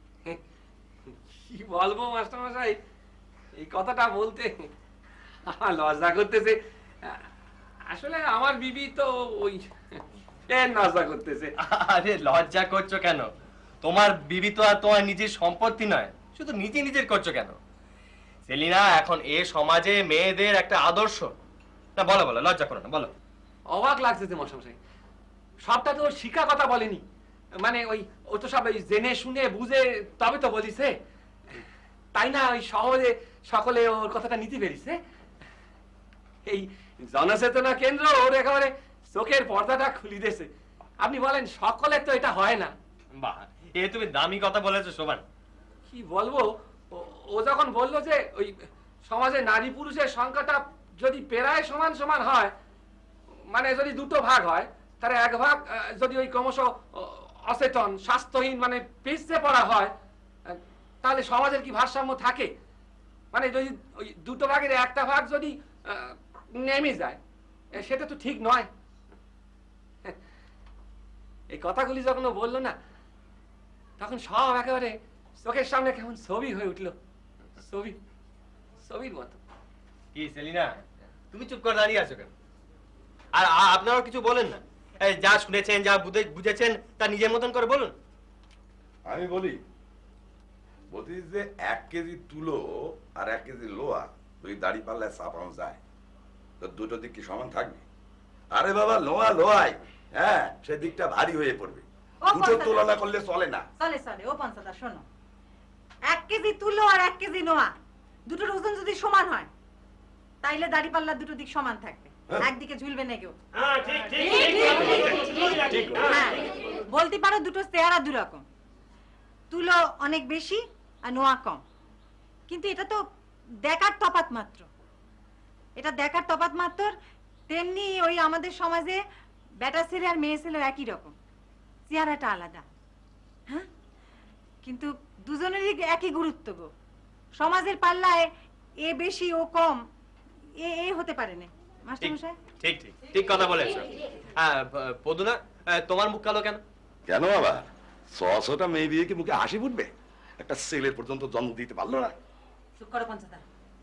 কি বলবো মাস্টারমশাই, এই কথাটা বলতে আমার লজ্জা করতেছে। আসলে আমার বিবি তো ওই লজ্জা করতেছে। আরে লজ্জা করছো কেন? তোমার বিবি তো আর তোমার নিজের সম্পত্তি নয়, শুধু নিজের করছো কেন? সেলিনা এখন এ সমাজে মেয়েদের একটা আদর্শ। না বলো লজ্জা করো না, বলো। অবাক লাগছে মশামশাই, সবটা তো ওর শিক্ষা কথা বলেনি। মানে ও তো সব জেনে শুনে বুঝে তবে তো বলিছে, তাই না? ওই সহজে সকলে ওর কথাটা নিতে পেরেছে। এই জনচেতনা কেন্দ্র ওর একেবারে চোখের পর্দাটা খুলি দিয়েছে। আপনি বলেন, সকলের তো এটা হয় না। বাহ, এ তুমি দামি কথা বলেছো শোভান। কি বলবো, ও যখন বললো যে ওই সমাজে নারী পুরুষের সংখ্যাটা যদি প্রায় সমান হয়, মানে যদি 2টো ভাগ হয়, তার 1 ভাগ যদি ওই ক্রমশ অচেতন স্বাস্থ্যহীন মানে পিছিয়ে পড়া হয়, তাহলে সমাজের কি ভারসাম্য থাকে? মানে যদি ওই 2টো ভাগের 1টা ভাগ যদি নেমে যায়, সেটা তো ঠিক নয়। এই কথাগুলি যখন বললো না, তখন সব একেবারে চোখের সামনে কেমন ছবি হয়ে উঠলো। ছবির মতো। কি সেলিনা, তুমি চুপ করে দাঁড়িয়ে আছো কেন? আর আপনারাও কিছু বলেন না? যা শুনেছেন, যা বুঝেছেন তা নিজের মতন করে বলুন। আমি বলি, বলতেছি যে 1 কেজি তুলো আর 1 কেজি লোহা দুই দাড়ি পাল্লায় চাপানো যায়, তো দুটো দিক কি সমান থাকবে? আরে বাবা, লোহাই, হ্যাঁ, সেদিকটা ভারী হয়ে পড়বে। দুটো তুলনা করলে চলে না। চলে। ও পঞ্চাদা, শোনো, 1 কেজি তুলো আর 1 কেজি নোয়া, দুটোর ওজন যদি সমান হয়, তাইলে দাড়ি পাল্লার দুটো দিক সমান থাকবে, একদিকে ঝুলবে না কেউ। বলতে পারো দুটো চেহারা দুরকম, তুলো অনেক বেশি আর নোয়া কম, কিন্তু এটা তো দেখার তফাৎ মাত্র। এটা দেখার তফাৎ মাত্র। তেমনি ওই আমাদের সমাজে বেটা ছেলে আর মেয়ে ছেলের একই রকম, চেহারাটা আলাদা। হ্যাঁ, কিন্তু দুজনেরই একই গুরুত্ব গো। সমাজের পাল্লায় এ বেশি ও কম এ হতে পারে না মাস্টারমশাই। ঠিক ঠিক ঠিক কথা বলেছো। হ্যাঁ পদুনা, তোমার মুখ কালো কেন? কেন আবার 600টা মেয়ে বিয়ে কি মুখে হাসি ফুটবে? একটা ছেলের পর্যন্ত জন্ম দিতে পারলো না। চুপ করো পঞ্চাদা,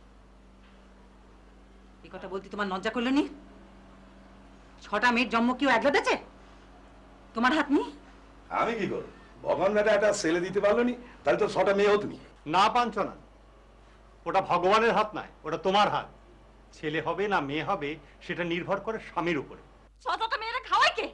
এই কথা বলতে তোমার লজ্জা করলো নি? 6টা মেয়ের জন্ম কেউ একলা দিয়েছে? তোমার হাত নেই? আমি কি করব? ভগবান বেটা একটা ছেলে দিতে পারলো নি, তাহলে তো 6টা মেয়ে হতো নি। না পাঞ্চো না, ওটা ভগবানের হাত নয়, ওটা তোমার হাত। ছেলে হবে না মেয়ে হবে সেটা নির্ভর করে স্বামীর উপরে। 6টা মেয়েরা খাওয়ায় কে?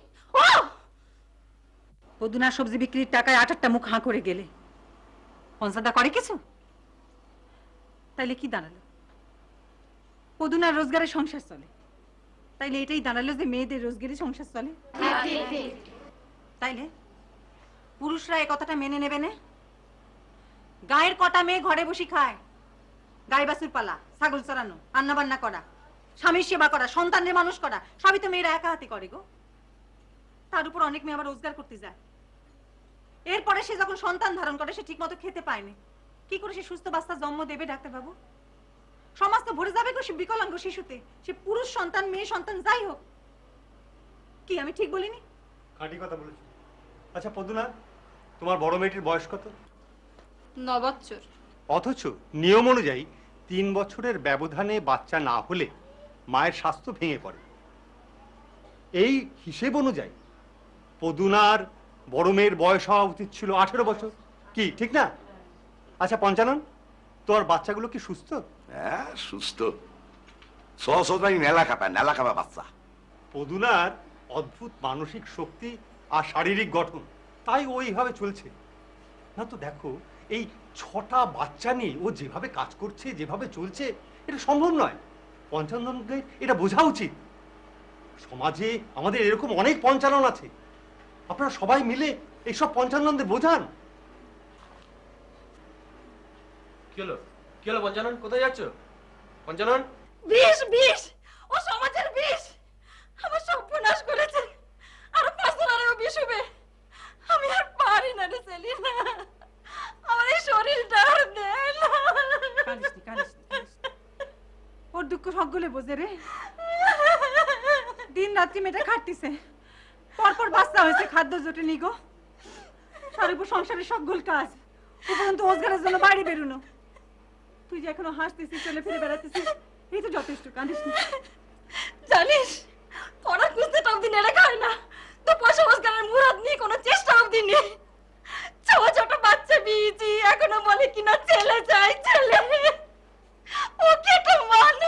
পদুনা সবজি বিক্রির টাকায় 8টা মুখ হাঁ করে গেলে পঞ্চাদা করে কিছু? তাইলে কি দাঁড়ালো? পদুনার রোজগারে সংসার চলে, তাইলে এটাই দাঁড়ালো যে মেয়েদের রোজগারে সংসার চলে। তাইলে পুরুষরা এই কথাটা মেনে নেবে না? গায়ের কটা মেয়ে ঘরে বসে খায়, গাই বাছুর পালা, ছাগল চড়ানো, রান্না বান্না করা, স্বামীর সেবা করা, সন্তানের মানুষ করা, সবই তো মেয়েরা একা হাতে করে গো। তার উপর অনেক মেয়ে আবার রোজগার করতে যায়। এরপরে সে যখন সন্তান ধারণ করে সে ঠিক মতো খেতে পায়নি, কি করে সে সুস্থ বাচ্চা জন্ম দেবে ডাক্তারবাবু? সমাজ তো ভরে যাবে গো সে বিকলাঙ্গ শিশুতে, সে পুরুষ সন্তান মেয়ে সন্তান যাই হোক। কি আমি ঠিক বলিনি? খাঁটি কথা বলেছো। আচ্ছা পদুনা, তোমার বড় মেয়েটির বয়স কত? 9 বছর। অথচ নিয়ম অনুযায়ী 3 বছরের ব্যবধানে বাচ্চা না হলে মায়ের স্বাস্থ্য ভেঙে পড়ে। এই হিসেব অনুযায়ী পদুনার বড় মেয়ের বয়স হওয়া উচিত ছিল 18 বছর। কি ঠিক না? আচ্ছা পঞ্চানন, তোর বাচ্চাগুলো কি সুস্থ? হ্যাঁ সুস্থ। 600টাই নেলা খাপা বাচ্চা। পদুনার অদ্ভুত মানসিক শক্তি আর শারীরিক গঠন, তাই ওইভাবে চলছে। না তো দেখো, এই 6টা বাচ্চা নিয়ে ও যেভাবে কাজ করছে, যেভাবে চলছে, এটা সম্ভব নয়। পঞ্চাননদের এটা বোঝা উচিত। সমাজে আমাদের এরকম অনেক পঞ্চানন আছে, আপনারা সবাই মিলে এইসব পঞ্চাননদের বোঝান। কি হলো পঞ্চানন, কোথায় যাচ্ছ? পঞ্চানন, বিষ ও সমাজের বিষ আমার সর্বনাশ করেছে। আর 5 দিন আরো বিষ হবে। আমি আর পারি না রে সেলিনা, আমার এই শরীরটা আর দেয় না। ওর দুঃখ সকলে বোঝে রে। দিন রাত্রি মেয়েটা খাটতিছে, পরপর বাচ্চা হয়েছে, খাদ্য জোটে নি গো। তার উপর সংসারের সকল কাজ, উপরন্তু রোজগারের জন্য বাইরে বেরোনো। তুই যে এখনো হাসতেছিস, চলে ফিরে বেড়াতেছিস, এই তো যথেষ্ট। কাঁদিস না। জানিস পড়া খুঁজতে অবধি নেড়ে খায় না, তো পয়সা রোজগারের মুরাদ নিয়ে কোনো চেষ্টা অবধি নেই। ছোট বাচ্চা বিয়েছি, এখনো বলে কিনা ছেলে চাই ছেলে। ওকে তো মানো।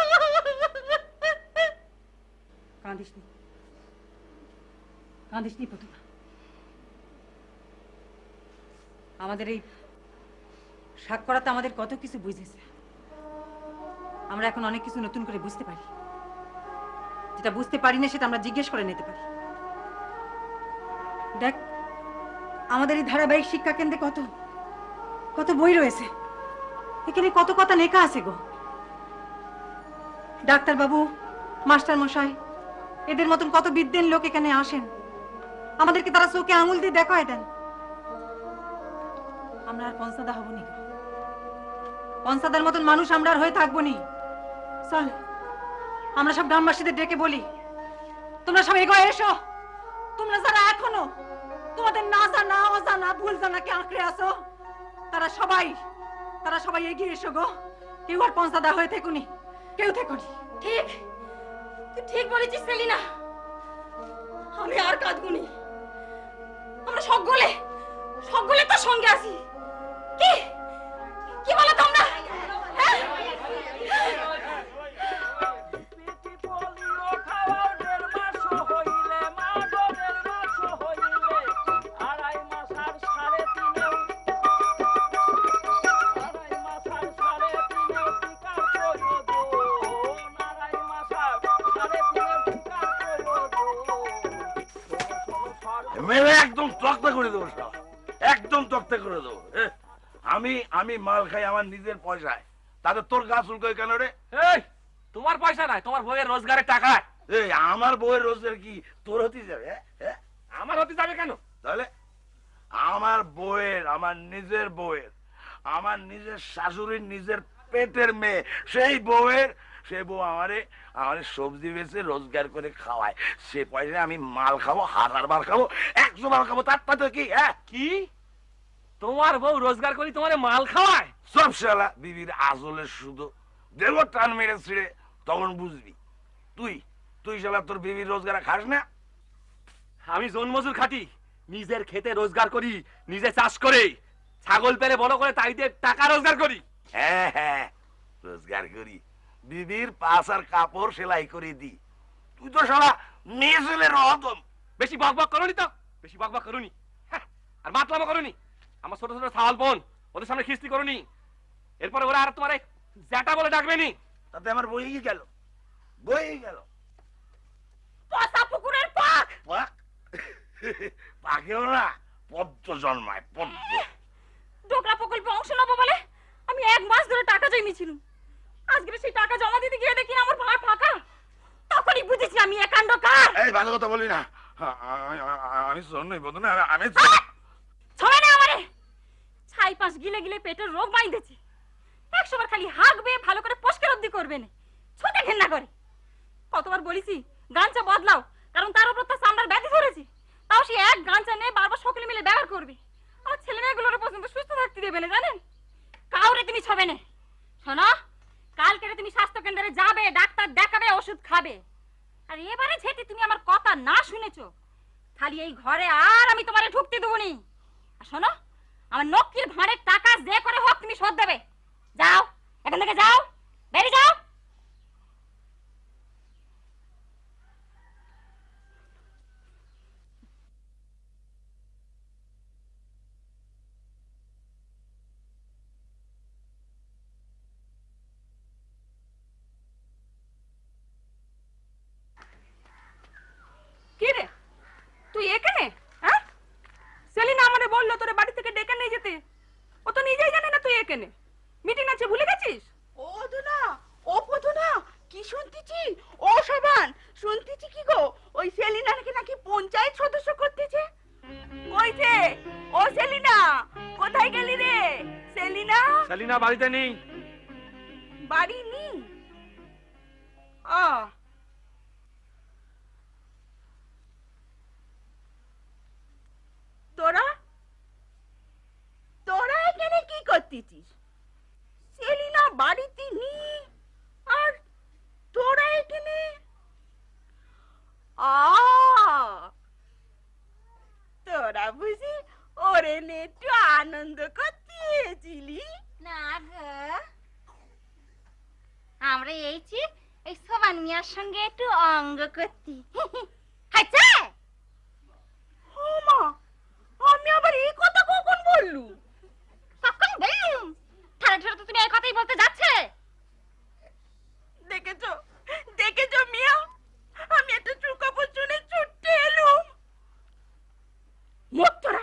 কাঁদিস নি, কাঁদিস নি প্রতিমা। আমাদের এই সাক্ষরাতে আমাদের কত কিছু বুঝেছে। আমরা এখন অনেক কিছু নতুন করে বুঝতে পারি, যেটা বুঝতে পারি না সেটা আমরা জিজ্ঞেস করে নিতে পারি। দেখ, আমাদের এই ধারাবাহিক শিক্ষা কেন্দ্রে কত কত বই রয়েছে, এখানে কত কথা লেখা আছে গো। ডাক্তার বাবু, মাস্টার মশাই, এদের মতন কত বিদ্বেন লোক এখানে আসেন, আমাদেরকে তারা চোখে আঙুল দিয়ে দেখায় দেন। আমরা আর পঞ্চাদা হব নি, পঞ্চাদার মতন মানুষ আমরা আর হয়ে থাকবো নি। চল আমরা সব গ্রামবাসীদের ডেকে বলি, তোমরা সব এগো এসো। তোমরা যারা এখনো তোমাদের না জানা অজানা ভুল জানাকে আঁকড়ে আসো, তারা সবাই এগিয়ে এসো গো। কেউ আর পঞ্চাদা হয়ে থেকুনি, কেউ থেকুনি। ঠিক, তুই ঠিক বলেছিস সেলিনা। আমি আর কাঁদবুনি। আমরা সকলে তোর সঙ্গে আছি। কি কি বলো তোমরা? হ্যাঁ, মেরে একদম করে দেবো শালা, একদম তক্তা করে দেবো। আমি আমি মাল খাই আমার নিজের পয়সায়, তাতে তোর গা চুলকোয় কেন রে? এই তোমার পয়সা নাই, তোমার বউয়ের রোজগারের টাকা। এই আমার বউয়ের রোজগার কি তোর হতে যাবে? আমার হতে যাবে কেন? তাহলে আমার বউয়ের, আমার নিজের বউয়ের, আমার নিজের শাশুড়ির নিজের পেটের মেয়ে, সেই বউয়ের, সেই বউ আমারে আমারে সবজি বেচে রোজগার করে খাওয়ায়। সে পয়সায় আমি মাল খাবো, 1000 বার খাবো, 100 বার খাবো, তার তাতে কি? কি তোমার বউ রোজগার করি তোমারে মাল খাওয়ায়? সব শালা বিবির আজলের শুধু দেবো টান মেরে ছিঁড়ে, তখন বুঝবি। তুই তুই শালা তোর বিবির রোজগার খাস না? আমি জন্মজুর খাটি, নিজের খেতে রোজগার করি, নিজে চাষ করে ছাগল পেলে বড় করে তাই দিয়ে টাকা রোজগার করি। হ্যাঁ হ্যাঁ, রোজগার করি, বিবির পাশ আর কাপড় সেলাই করে দি। তুই তো শালা মেয়ে ছেলের রতন। বেশি বকবক করনি তো, বেশি বকবক করনি, আর মাতলামো করনি। আমার ছোট ছোট ছাওয়াল বোন, ওদের সামনে খিস্তি করনি। এরপরে ওরা আর তোমারে জ্যাটা বলে ডাকবে নি। তাতে আমার বই গেল, বই গেল। পচা পুকুরের পাক। পাক পাকেও না, পদ্ম জন্মায়, পদ্ম। ডোকরা প্রকল্পে অংশ নেবো বলে আমি 1 মাস ধরে টাকা জমিয়েছিলাম। আজকে সেই টাকা জমা দিতে গিয়ে দেখি আমার ভাই ফাঁকা। তখনই বুঝেছি আমি একাণ্ড কার। এই ভালো কথা বলি না, আমি শোন নই বন্ধু না, আমি ছড়ে না আমারে। ছাই পাশ গিলে গিলে পেটের রোগ বাইঁধেছে। 100 বার খালি হাঁকবে, ভালো করে পরিষ্কার অবধি করবে না, ছোটে ঘেন্না করে। কতবার বলেছি গাঞ্চা বদলাও, কারণ তার উপর তো চামড়ার ব্যাধি ধরেছে। তাও সে এক গাঞ্চা নিয়ে বারবার সকলে মিলে ব্যবহার করবে। আমার ছেলে মেয়েগুলোর পর্যন্ত সুস্থ থাকতে দেবে না, জানেন? কাউরে তুমি ছবে না। শোনো, কালকে তুমি স্বাস্থ্য কেন্দ্রে যাবে, ডাক্তার দেখাবে, ওষুধ খাবে। আর এবারে যেতে তুমি আমার কথা না শুনেছো, খালি এই ঘরে আর আমি তোমারে ঢুকতে দেবো নি। আর শোনো, আমার নক্কির ভাঁড়ের টাকা যে করে হোক তুমি শোধ দেবে। যাও এখান থেকে, যাও, বেরিয়ে যাও। কি রে, তুই এখানে? হ্যাঁ, সেলিনা আমারে বললো তোরে বাড়ি থেকে ডেকে নিয়ে যেতে। ও তো নিজেই জানে না তুই এখানে। মিটিং আছে ভুলে গেছিস? ও দুনা, ও পদুনা, কি শুনতেছি? ও শোভান, শুনতেছি কি গো, ওই সেলিনা নাকি পঞ্চায়েত সদস্য করতেছে। কইছে? ও সেলিনা, কোথায় গেলি রে? সেলিনা সেলিনা বাড়িতে নেই। বাড়ি নেই? তোরা তোরা এখানে কি করতেছিস? সেলিনা বাড়িতে নেই আর তোরা এখানে? তোরা বুঝি ওরে নিয়ে একটু আনন্দ করতেছিলি? না গো, আমরা এইছি এই সোবান মিয়ার সঙ্গে একটু অঙ্গ করতি। হাইছে ও মা, আমি আবার এই কথা কখন বললু? কখন বললুম? ঠাড়া ঠাড়া তো তুমি এই কথাই বলতে যাচ্ছে। দেখেছো, দেখেছো মিয়া, আমি একটা চুকাপড় শুনে ছুটতে এলুম। মুখ তোরা,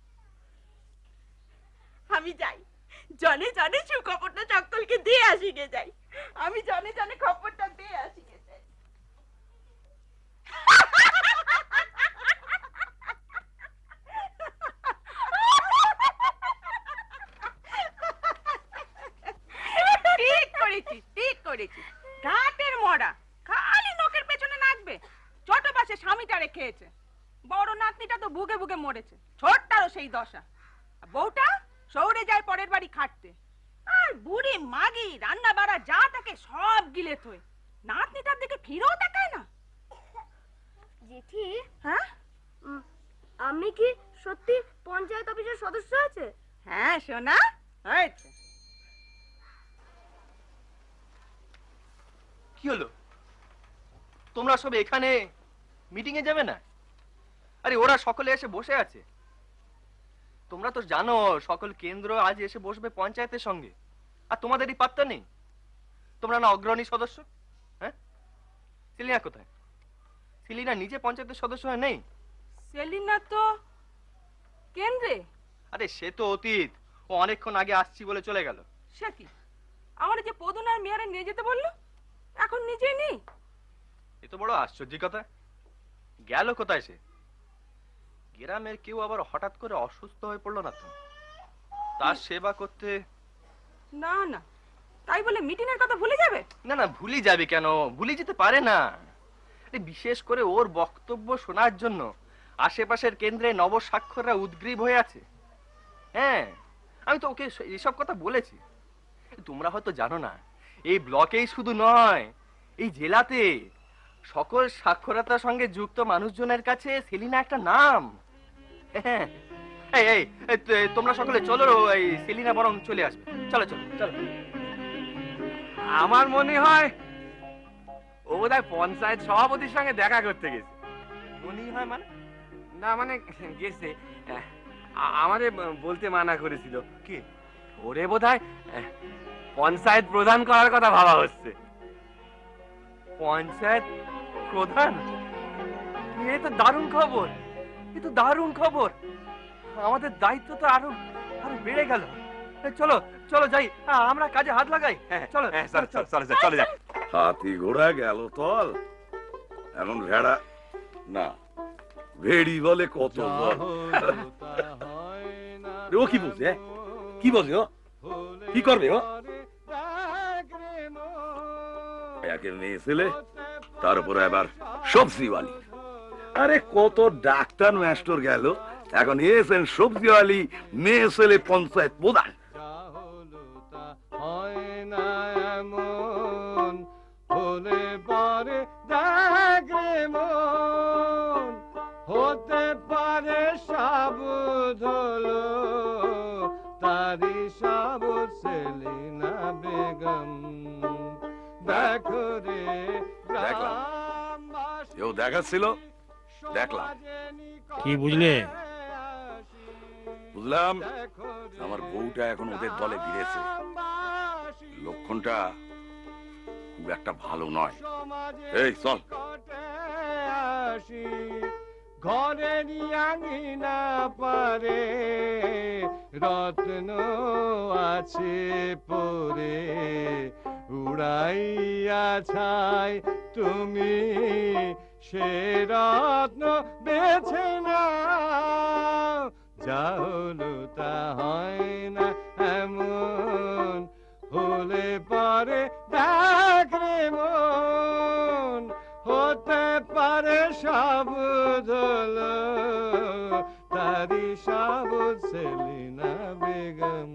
আমি যাই, জনে জনে চুকাপড়টা চক্কলকে দিয়ে আসি গে যাই। আমি জনে জনে খবরটা দিয়ে আসি গে যাই। ঠিক করেছিস, ঠিক করেছিস। ঘাটের মরা খালি নখের পেছনে নাচবে। ছোট পাশে স্বামীটারে খেয়েছে, বড় নাতনিটা তো ভুগে ভুগে মরেছে, ছোটটারও সেই দশা। আর বউটা শহরে যায় পরের বাড়ি খাটতে, আর বুড়ি মাগি রান্না বাড়া যা থাকে সব গিলে থই। নাতনিটার দিকে ফিরেও তাকায় না। জেঠি, হ্যাঁ, আমি কি সত্যি পঞ্চায়েত অফিসের সদস্য আছে? হ্যাঁ সোনা, হয়েছে। কি হলো? তোমরা সব এখানে মিটিং এ যাবে না? আরে ওরা সকলে এসে বসে আছে। তোমরা তো জানো সকল কেন্দ্র আজ এসে বসবে পঞ্চায়েতের সঙ্গে, আর তোমাদেরই পাত্তা নেই। তোমরা না অগ্রণী সদস্য? হ্যাঁ, সেলিনা কোথায়? সেলিনা নিজে পঞ্চায়েতের সদস্য হয়ে নেই? সেলিনা তো কেন্দ্রে? আরে সে তো অতীত, ও অনেকক্ষণ আগে আসছি বলে চলে গেল। সে কি, আমার যে পদন আর মেয়ারে নিয়ে যেতে বললো, এখন নিজেই নেই? এ তো বড় আশ্চর্য কথা। গেল কোথায় সে? গ্রামের কেউ আবার হঠাৎ করে অসুস্থ হয়ে পড়লো না তো? তার সেবা করতে? না না, তাই বলে মিটিংয়ের কথা ভুলে যাবে? না না, ভুলি যাবে কেন? ভুলে যেতে পারে না। বিশেষ করে ওর বক্তব্য শোনার জন্য আশেপাশের কেন্দ্রে নবস্বাক্ষররা উদ্গ্রীব হয়ে আছে। হ্যাঁ, আমি তো ওকে এসব কথা বলেছি। তোমরা হয়তো জানো না, এই ব্লকেই শুধু নয়, এই জেলাতে সকল সাক্ষরতার সঙ্গে যুক্ত মানুষজনের কাছে সেলিনা একটা নাম। হ্যাঁ, এই এই তোমরা সকলে চলো, এই সেলিনা বরং চলে আসবে। চলো চলো চলো। আমার মনে হয় ও বোধহয় পঞ্চায়েত সভাপতির সঙ্গে দেখা করতে গেছে। মনে হয় মানে? না মানে গেছে, আমাদের বলতে মানা করেছিল। কি? ওরে বোধহয় পঞ্চায়েত প্রধান করার কথা ভাবা হচ্ছে। পঞ্চায়েত প্রধান? এ তো দারুণ খবর, এ তো দারুণ খবর। আমাদের দায়িত্ব তো আরো আরো বেড়ে গেল। চলো চলো যাই, আমরা কাজে হাত লাগাই। চলো চলে যাই। হাতি ঘোড়া গেল তল, এখন ভেড়া না, ভেড়ি বলে কত বল। ও কি বলছে? কি বলছে ও? কি করবে ও? একে মেয়ে ছেলে, তার উপরে আবার সবজিওয়ালি। আরে কত ডাক্তার মাস্টার গেল, এখন এসেন সবজিওয়ালি মেয়ে ছেলে পঞ্চায়েত প্রধান। হলে পারে দেখে মন, হতে পারে সাবুধ হলো তারি সাবুধ সেলিনা বেগম। দেখো রে কেউ দেখাচ্ছিল, দেখলাম। কি বুঝলে? বুঝলাম আমার বউটা এখন ওদের দলে ভিড়েছে। লক্ষণটা খুব একটা ভালো নয়। এই চল। ঘরে আঙিনা পারে রত্ন আছে পরে, উড়াইয়া ছাই তুমি সে রত্ন বেছে না। যা হলো তা হয় না এমন, হলে পরে দেখ রে মন, হতে পারে সাবুধ হলো তারি সাবুধ সেলিনা বেগম।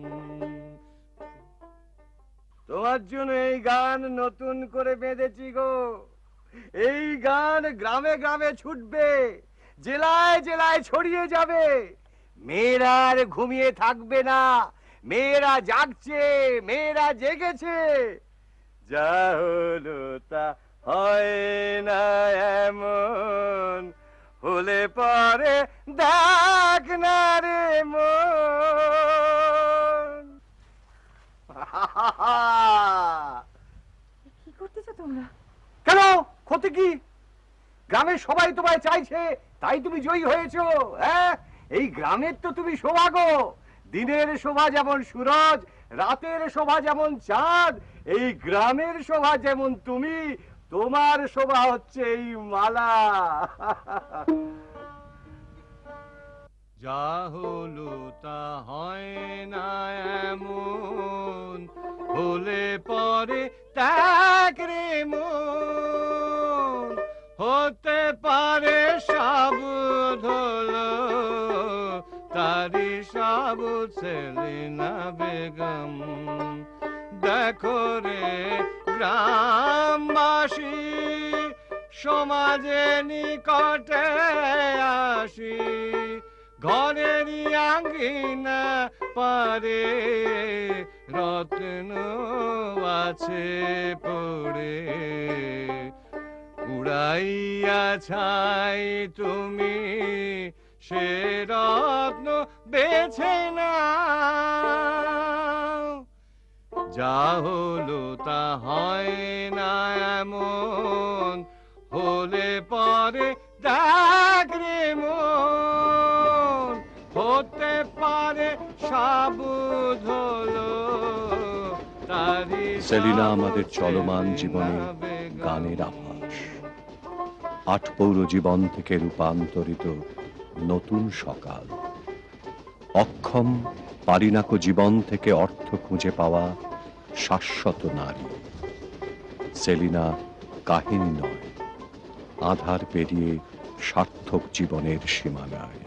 তোমার জন্য এই গান নতুন করে বেঁধেছি গো। এই গান গ্রামে গ্রামে ছুটবে, জেলায় জেলায় ছড়িয়ে যাবে। মেয়েরা আর ঘুমিয়ে থাকবে না, মেয়েরা জাগছে, মেয়েরা জেগেছে। যা হলো তা হয় না এমন, হলে পরে দেখ না রে মন। কি করতেছো তোমরা? কেন, ক্ষতি কি? গ্রামের সবাই তোমায় চাইছে, তাই তুমি জয়ী হয়েছো। হ্যাঁ, এই গ্রামের তো তুমি শোভা গো। দিনের শোভা যেমন সূরজ, রাতের শোভা যেমন চাঁদ, এই গ্রামের শোভা যেমন তুমি, তোমার শোভা হচ্ছে এই মালা। যা হলো তা হয় না এমন, হলে পরে ত্যাগ রে মন, হতে পারে সাবুধ হলো তারি সাবুধ সেলিনা বেগম। দেখো রে গ্রামবাসী, সমাজে নিকটে আসি, ঘরেরই আঙ্গিনা পারে রত্ন আছে পড়ে, উড়াইয়া ছাই তুমি সে রত্ন বেছে নাও। যা হলো তা হয় না এমন, হলে পরে দেখ রে মন, হতে পারে সাবুধ হলো তারি সেলিনা আমাদের চলমান জীবনে গানের আভাস, আটপৌর জীবন থেকে রূপান্তরিত নতুন সকাল, অক্ষম পারিনাকো জীবন থেকে অর্থ খুঁজে পাওয়া শাশ্বত নারী। সেলিনা কাহিনী নয়, আধার পেরিয়ে সার্থক জীবনের সীমানায়।